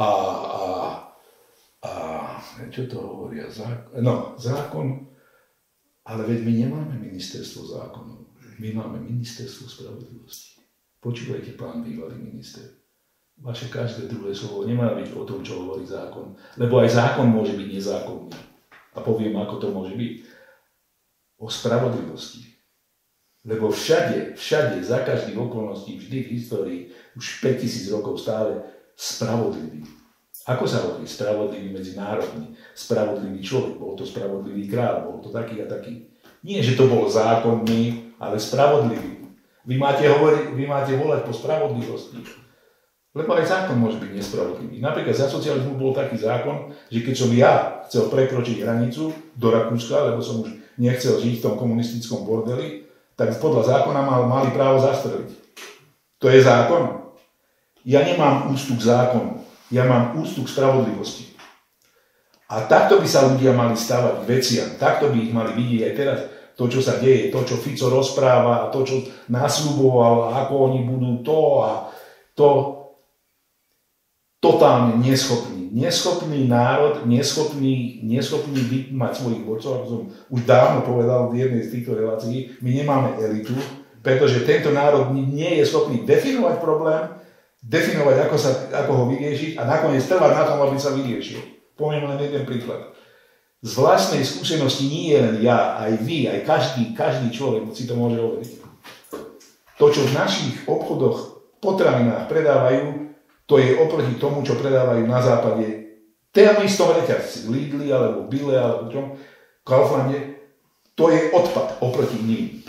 čo to hovoria? Zákon, ale veď my nemáme ministerstvo zákonov, my máme ministerstvo spravodlivosti. Počúvajte, pán bývalý minister. Vaše každé druhé slovo nemá byť o tom, čo hovorí zákon, lebo aj zákon môže byť nezákonný. A poviem, ako to môže byť. O spravodlivosti. Lebo všade, za každých okolností, vždy v histórii, už 5000 rokov stále spravodlivý. Ako sa hovorí? Spravodlivý medzinárodný, spravodlivý človek, bol to spravodlivý kráľ, bol to taký a taký. Nie, že to bol zákonný, ale spravodlivý. Vy máte volať po spravodlivosti. Lebo aj zákon môže byť nespravodlivý. Napríklad za socializmu bol taký zákon, že keď som ja chcel prekročiť hranicu do Rakúska, lebo som už nechcel žiť v tom komunistickom bordeli, tak podľa zákona mali právo zastreliť. To je zákon. Ja nemám úctu k zákonu, ja mám úctu k spravodlivosti. A takto by sa ľudia mali stávať k veciam, takto by ich mali vidieť aj teraz. To, čo sa deje, to, čo Fico rozpráva, to, čo nasľuboval, ako oni budú to a to. Totálne neschopný národ, neschopný mať svojich vodcov, ako som už dávno povedal v jednej z týchto relácií, my nemáme elitu, pretože tento národ nie je schopný definovať problém, definovať, ako ho vyriešiť a nakoniec trvať na tom, aby sa vyriešil. Poviem len jeden príklad. Z vlastnej skúsenosti nie len ja, aj vy, aj každý človek si to môže overiť. To, čo v našich obchodoch, potravinách predávajú, to je oproti tomu, čo predávajú na západe témy z toho reťazci, Lidli, alebo Bille, alebo čom, Kauflande, to je odpad oproti ním.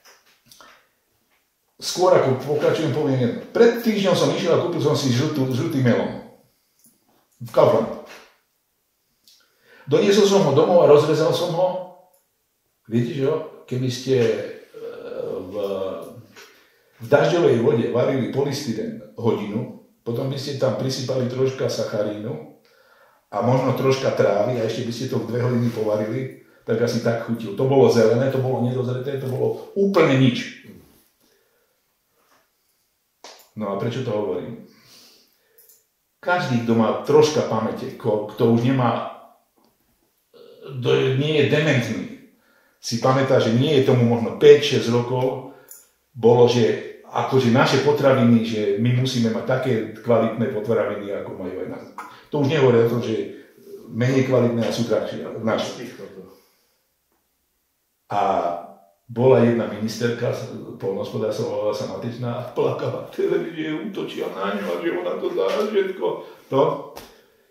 Skôr ako pokračujem, poviem jedno. Pred týždňom som išiel a kúpil som si žltý melón v Kauflande. Doniesol som ho domov a rozrezal som ho. Viete, že keby ste v dažďovej vode varili polystyren hodinu, potom by ste tam prisypali troška sacharínu a možno troška trávy a ešte by ste to v 2 hodiny povarili, tak asi tak chutil. To bolo zelené, to bolo nedozreté, to bolo úplne nič. No a prečo to hovorím? Každý, kto má troška pamäte, kto už nie je dementný, si pamätá, že nie je tomu možno 5-6 rokov, bolo, že akože naše potraviny, že my musíme mať také kvalitné potraviny, ako majú aj nás. To už nehovorí o tom, že menej kvalitné a sú drahšie naše. A bola jedna ministerka poľnohospodárstva, volala sa Matečná a plakala v televízii, útočia na ňu a že ona to dá všetko. To.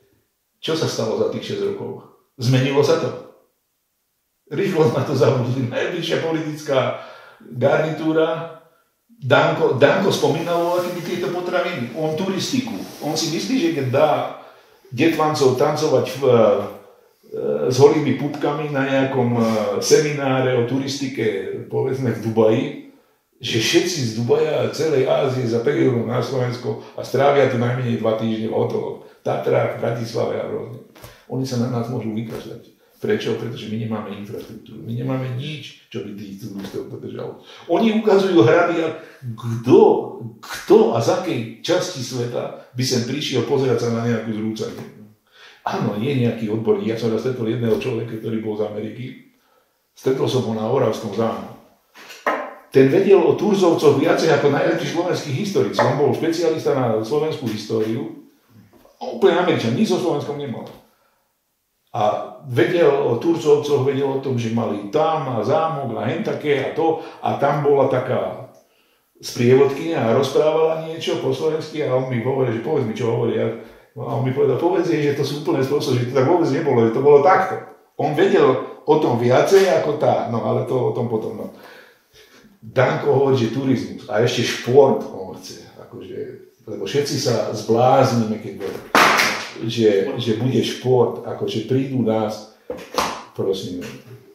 Čo sa stalo za tých 6 rokov? Zmenilo sa to? Rýchlo na to zabudli. Najbližšia politická garnitúra, Danko spomínal o tieto potraviny. On turistiku. On si myslí, že keď dá detvancov tancovať s holými pupkami na nejakom semináre o turistike, povedzme v Dubaji, že všetci z Dubaja a celej Ázie zaprídu na Slovensko a strávia tu najmenej 2 týždne v hoteloch. Tatrách, Bratislave a rôzne. Oni sa na nás môžu vykašľať. Prečo? Pretože my nemáme infraštruktúru. My nemáme nič, čo by tých turistov podržalo. Oni ukazujú hrady a kto a z akej časti sveta by sem prišiel pozerať sa na nejakú zrúcanie. Áno, je nejaký odborník. Ja som raz stretol jedného človeka, ktorý bol z Ameriky. Stretol som ho na Oravskom zámku. Ten vedel o Turzovcoch viacej ako najlepší slovenský historici. On bol špecialista na slovenskú históriu. Úplne Američan, nič so Slovenskom nemal. A vedel o Turzovcoch, vedel o tom, že mali tam a zámok a hentaké a to. A tam bola taká sprievodkyňa a rozprávala niečo po slovensky a on mi hovoril, že povedz mi, čo hovorí. A on mi povedal, povedz jej, že to sú úplné spôsoby, že to tak vôbec nebolo, že to bolo takto. On vedel o tom viacej ako tá, no ale to o tom potom. No. Danko hovorí, že turizmus a ešte šport on chce, akože, lebo všetci sa zbláznime, keď že bude šport, akože prídu nás, prosím,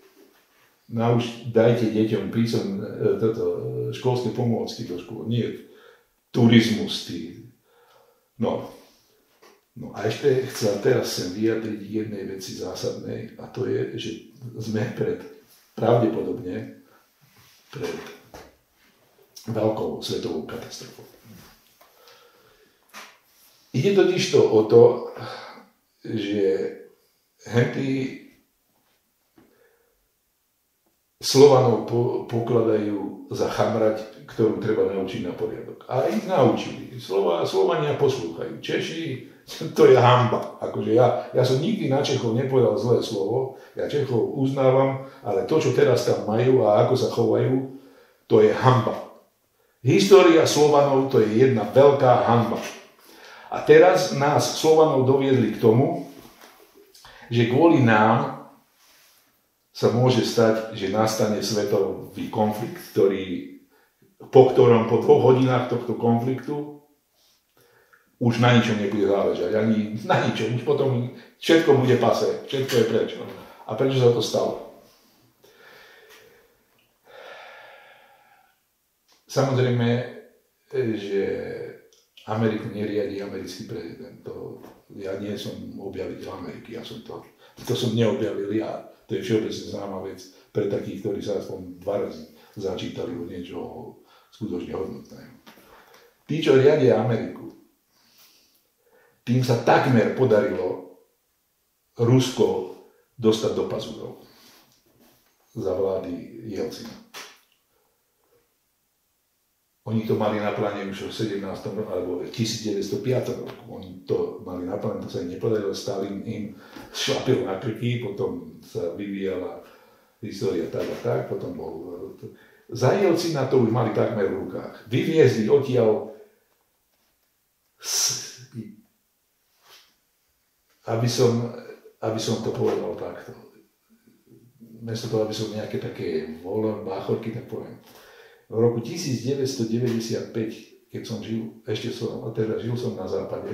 dajte deťom školské pomôcky do škôl, nie turizmus. No a ešte chcem teraz sem vyjadriť jednej veci zásadnej a to je, že sme pravdepodobne pred veľkou svetovou katastrofou. Ide totiž to o to, že hentí Slovanov pokladajú za chamrať, ktorú treba naučiť na poriadok. A ich naučili. Slovania poslúchajú. Češi, to je hanba. Akože ja som nikdy na Čechov nepovedal zlé slovo. Ja Čechov uznávam, ale to, čo teraz tam majú a ako sa chovajú, to je hanba. História Slovanov to je jedna veľká hanba. A teraz nás Slovanov doviedli k tomu, že kvôli nám sa môže stať, že nastane svetový konflikt, po 2 hodinách tohto konfliktu už na ničom nebude záležať. Ani na ničom. Už potom všetko bude pasé. Všetko je preč. A prečo sa to stalo? Samozrejme, že Ameriku neriadi americký prezident. Ja nie som objaviteľ Ameriky, to som neobjavil ja. To je všeobecne známa vec pre takých, ktorí sa aspoň 2 razy začítali o niečo skutočne hodnotného. Tí, čo riadia Ameriku, tým sa takmer podarilo Rusko dostať do pazúrov za vlády Jelcina. Oni to mali na pláne už v 17. alebo 1905 roku. Oni to mali na pláne, to sa im nepodarilo. Stalin im šlapil na krky, potom sa vyvíjala história tak a tak, potom bol... Za Jelcina to už mali takmer v rukách. Vyviezli odtiaľ, aby som to povedal takto. Miesto toho, aby som nejaké také báchorky, tak poviem. V roku 1995, keď som žil, žil som na západe,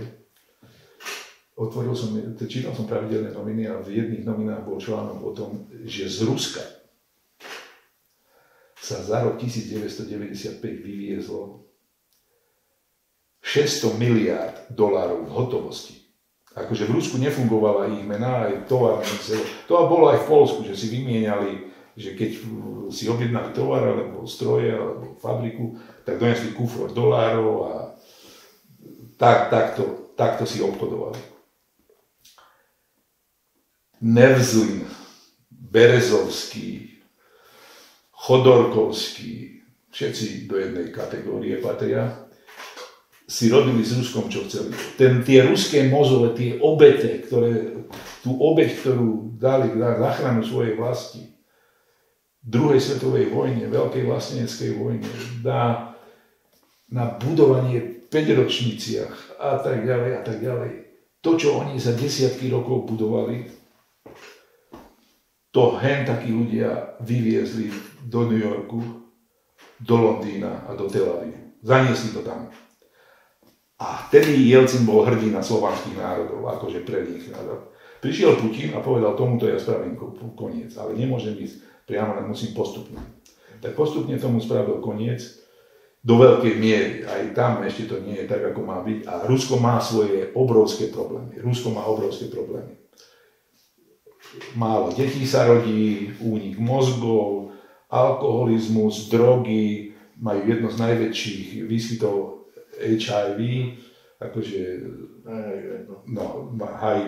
čítal som pravidelné noviny a v jedných novinách bol článok o tom, že z Ruska sa za rok 1995 vyviezlo $600 miliárd v hotovosti. Akože v Rusku nefungovala ich mena, aj tovar. To bolo aj v Poľsku, že si vymieniali, že keď si objednali tovar, alebo stroje, alebo fabriku, tak donesli kufor dolárov a takto si obchodovali. Nevzlin, Berezovský, Chodorkovský, všetci do jednej kategórie patria, si robili s Ruskom, čo chceli. Tie ruské mozole, tie obete, tú obeť, ktorú dali na záchranu svojej vlasti, druhej svetovej vojne, veľkej vlasteneckej vojne, na budovanie 5-ročniciach a tak ďalej. to, čo oni za desiatky rokov budovali, to takí ľudia vyviezli do New Yorku, do Londýna a do Tel Avivu. Zaniesli to tam. A vtedy Jelcin bol hrdý na slovanských národov, akože pre nich. Prišiel Putin a povedal, tomuto ja spravím koniec, ale nemôžem ísť priamo, len musím postupne. Tak postupne tomu spravil koniec, do veľkej miery. Aj tam ešte to nie je tak, ako má byť. A Rusko má svoje obrovské problémy. Málo detí sa rodí, únik mozgov, alkoholizmus, drogy, majú jedno z najväčších výskytov HIV, akože HIV,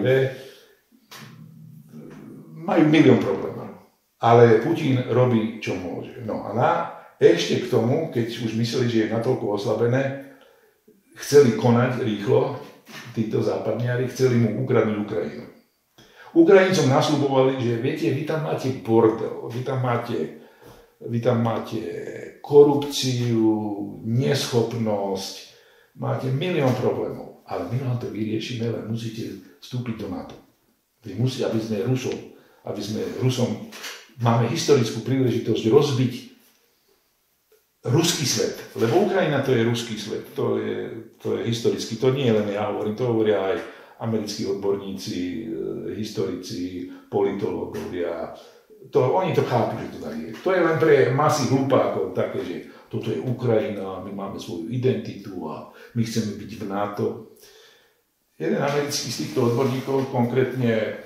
majú milión problémov. Ale Putin robí, čo môže. No a ešte k tomu, keď už mysleli, že je natoľko oslabené, chceli konať rýchlo, títo západniari, chceli mu ukradnúť Ukrajinu. Ukrajincom nasľubovali, že viete, vy tam máte bordel, vy tam máte korupciu, neschopnosť, máte milión problémov, ale my vám to vyriešime, len musíte vstúpiť do NATO. Vy musíte, aby sme Rusom, máme historickú príležitosť rozbiť ruský svet, lebo Ukrajina to je ruský svet, to je historicky, to nie je len ja hovorím, to hovoria aj americkí odborníci, historici, politológovia, oni to chápu, že to tak je. To je len pre masy hlupákov také, že toto je Ukrajina, my máme svoju identitu a my chceme byť v NATO. Jeden americký z týchto odborníkov, konkrétne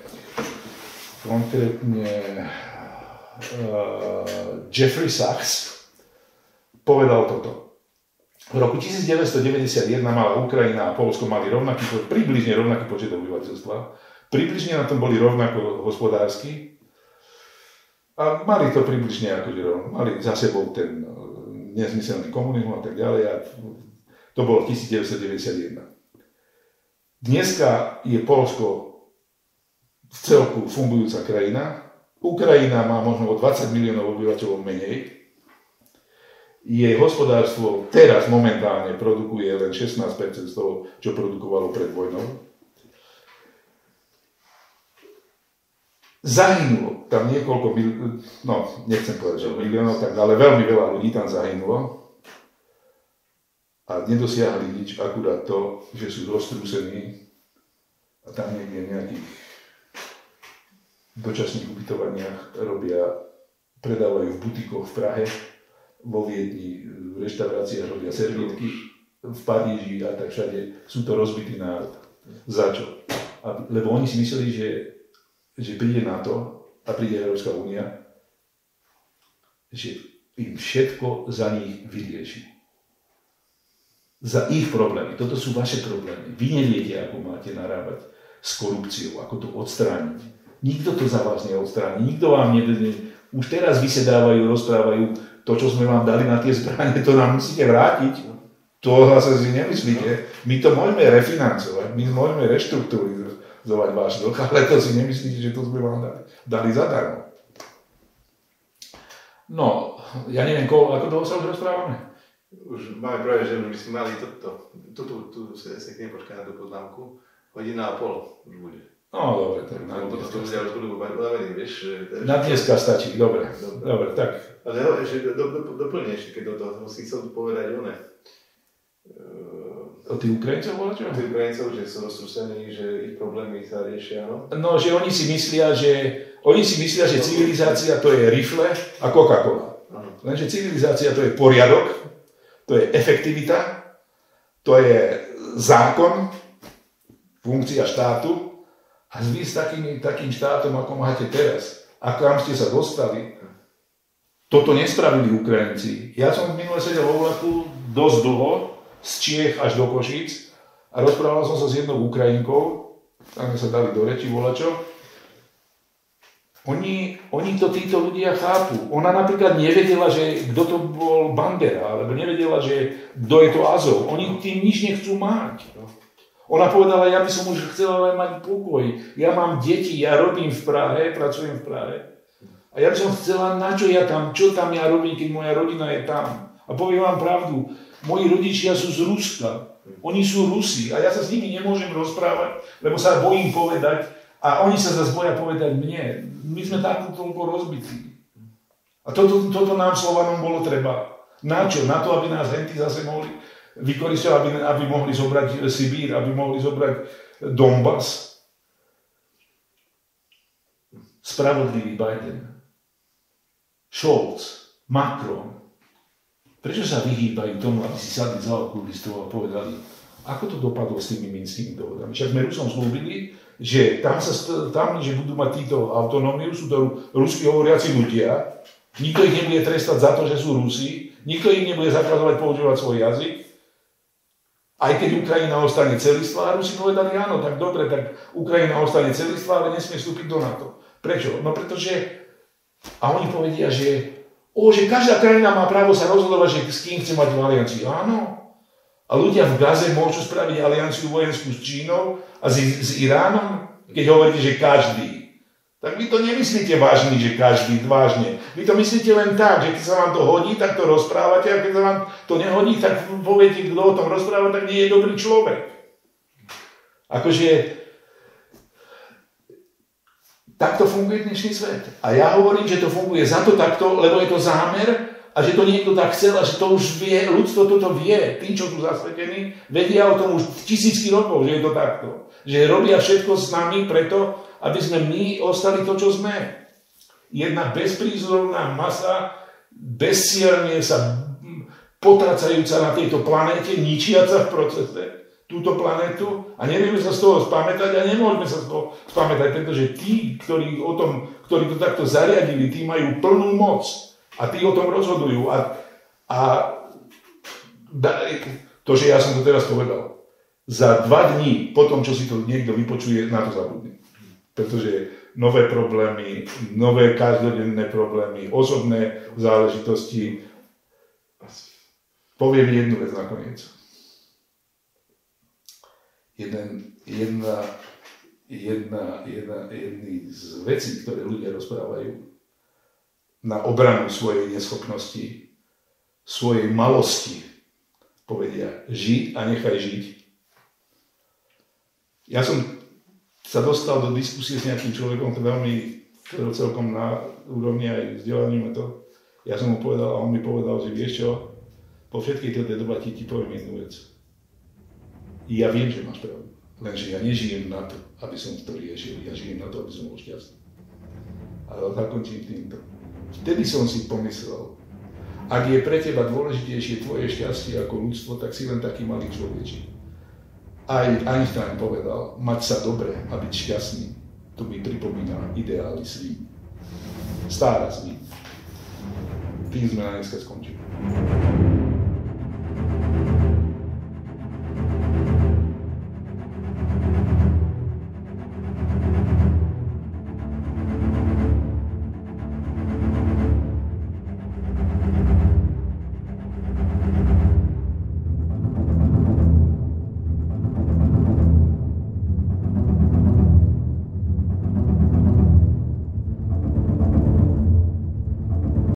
Jeffrey Sachs, povedal toto. V roku 1991 mala Ukrajina a Poľsko mali približne rovnaký počet obyvateľstva, približne na tom boli rovnako hospodársky a mali to približne akože rovno. Mali za sebou ten nezmyselný komunizmus a tak ďalej a to bolo 1991. Dneska je Poľsko v celku fungujúca krajina, Ukrajina má možno o 20 miliónov obyvateľov menej, jej hospodárstvo teraz momentálne produkuje len 16% z toho, čo produkovalo pred vojnou. Zahynulo tam niekoľko nechcem povedať, že miliónov, ale veľmi veľa ľudí tam zahynulo a nedosiahli nič, akurát to, že sú roztrúsení a tam niekde v nejakých dočasných ubytovaniach predávajú v butikoch v Prahe, vo Viedni, v reštauráciách robia servietky, v Paríži a tak všade sú to rozbitý národ. Za čo? Lebo oni si mysleli, že príde NATO a príde Európska únia, že im všetko za nich vyrieši. Za ich problémy. Toto sú vaše problémy. Vy neviete, ako máte narábať s korupciou, ako to odstrániť. Nikto to za vás neodstráni. Nikto vám už teraz vysedávajú, rozprávajú, to, čo sme vám dali na tie zbrane, to nám musíte vrátiť. To sa si nemyslíte. My to môžeme refinancovať, my môžeme reštrukturizovať váš dlh, ale to si nemyslíte, že to sme vám dali zadarmo. No, ja neviem, ako dlho sa už rozprávame? Už máme práve, že by sme mali tu sa nepočkaj na tú poznámku, 1,5 hodina už bude. No, dobre, tak na dneska na dneska stačí, dobre, tak. Ale ešte doplne ešte, keď to si chcel povedať one. O tých Ukrajincov bola čo? O tých Ukrajincov, že sú roztrúsení, že ich problémy sa riešia, no? No, že oni si myslia, že civilizácia to je rifle a Coca-Cola. Lenže civilizácia to je poriadok, to je efektivita, to je zákon, funkcia štátu. A vy s takým štátom, ako máte teraz, a kam ste sa dostali, toto nespravili Ukrajinci. Ja som minule sedel vo vlaku dosť dlho, z Čiech až do Košíc a rozprával som sa s jednou Ukrajinkou, tam sa dali do reči volačo. Oni to títo ľudia chápu. Ona napríklad nevedela, že kto to bol Bandera, alebo nevedela, že kto je to Azov. Oni tým nič nechcú mať. Ona povedala, ja by som už chcela len mať pokoj. Ja mám deti, ja robím v Prahe, pracujem v Prahe. A ja by som chcela, na čo ja tam, čo tam ja robím, keď moja rodina je tam. A A poviem vám pravdu, moji rodičia sú z Ruska. Oni sú Rusi a ja sa s nimi nemôžem rozprávať, lebo sa bojím povedať a oni sa zase boja povedať mne. My sme takto rozbití. A toto nám Slovanom bolo treba. Na čo? Na to, aby nás henty zase mohli vykoristovať, aby mohli zobrať Sibír, aby mohli zobrať Donbass. Spravodlivý Biden, Scholz, Macron. Prečo sa vyhýbajú tomu, aby si sadli za okrúhly stôl a povedali, ako to dopadlo s tými minskými dohodami? Však sme Rusom slúbili, že tam, že budú mať títo autonómiu, sú to rusky hovoriaci ľudia, nikto ich nebude trestať za to, že sú Rusi, nikto ich nebude zakazovať používať svoj jazyk, aj keď Ukrajina ostane celistvá, a Rusi povedali áno, tak dobre, tak Ukrajina ostane celistvá, ale nesmie vstúpiť do NATO. Prečo? No pretože, a oni povedia, že každá krajina má právo sa rozhodovať, že s kým chce mať v aliancii. Áno. A ľudia v Gaze môžu spraviť alianciu vojenskú s Čínou a s Iránom, keď hovoríte, že každý. Tak vy to nemyslíte vážne, že každý, vážne. Vy to myslíte len tak, že keď sa vám to hodí, tak to rozprávate, a keď sa vám to nehodí, tak poviete, kto o tom rozpráva, tak nie je dobrý človek. Akože takto funguje dnešný svet. A ja hovorím, že to funguje za to takto, lebo je to zámer a že to niekto tak chcel a že to už vie, ľudstvo toto vie. Tí, čo sú zasvetení, vedia o tom už tisícky rokov, že je to takto. Že robia všetko s nami preto, aby sme my ostali to, čo sme. Jedna bezprízorná masa, bezcielne sa potracajúca na tejto planéte, ničiaca v procese túto planetu a nevieme sa z toho spamätať a nemôžeme sa z toho spamätať, pretože tí, ktorí to takto zariadili, tí majú plnú moc a tí o tom rozhodujú. To, že ja som to teraz povedal, za 2 dní po tom, čo si to niekto vypočuje, na to zabudne. Pretože nové problémy, nové každodenné problémy, osobné záležitosti. Poviem jednu vec nakoniec. Jedný z vecí, ktoré ľudia rozprávajú na obranu svojej neschopnosti, svojej malosti, povedia, žiť a nechaj žiť. Ja som sa dostal do diskusie s nejakým človekom, ktorý celkom na úrovni aj vzdelaním a to. Ja som mu povedal a on mi povedal, že vieš čo, po všetkej tej debate ti poviem jednu vec. Ja viem, že máš pravdu, lenže ja nežijem na to, aby som to riešil, ja žijem na to, aby som bol šťastný. Ale zakončím týmto. Vtedy som si pomyslel, ak je pre teba dôležitejšie tvoje šťastie ako ľudstvo, tak si len taký malý človečík. Aj Einstein povedal, mať sa dobre a byť šťastný, to mi pripomína ideály sní. Stára sní. Tým sme na dneska skončili.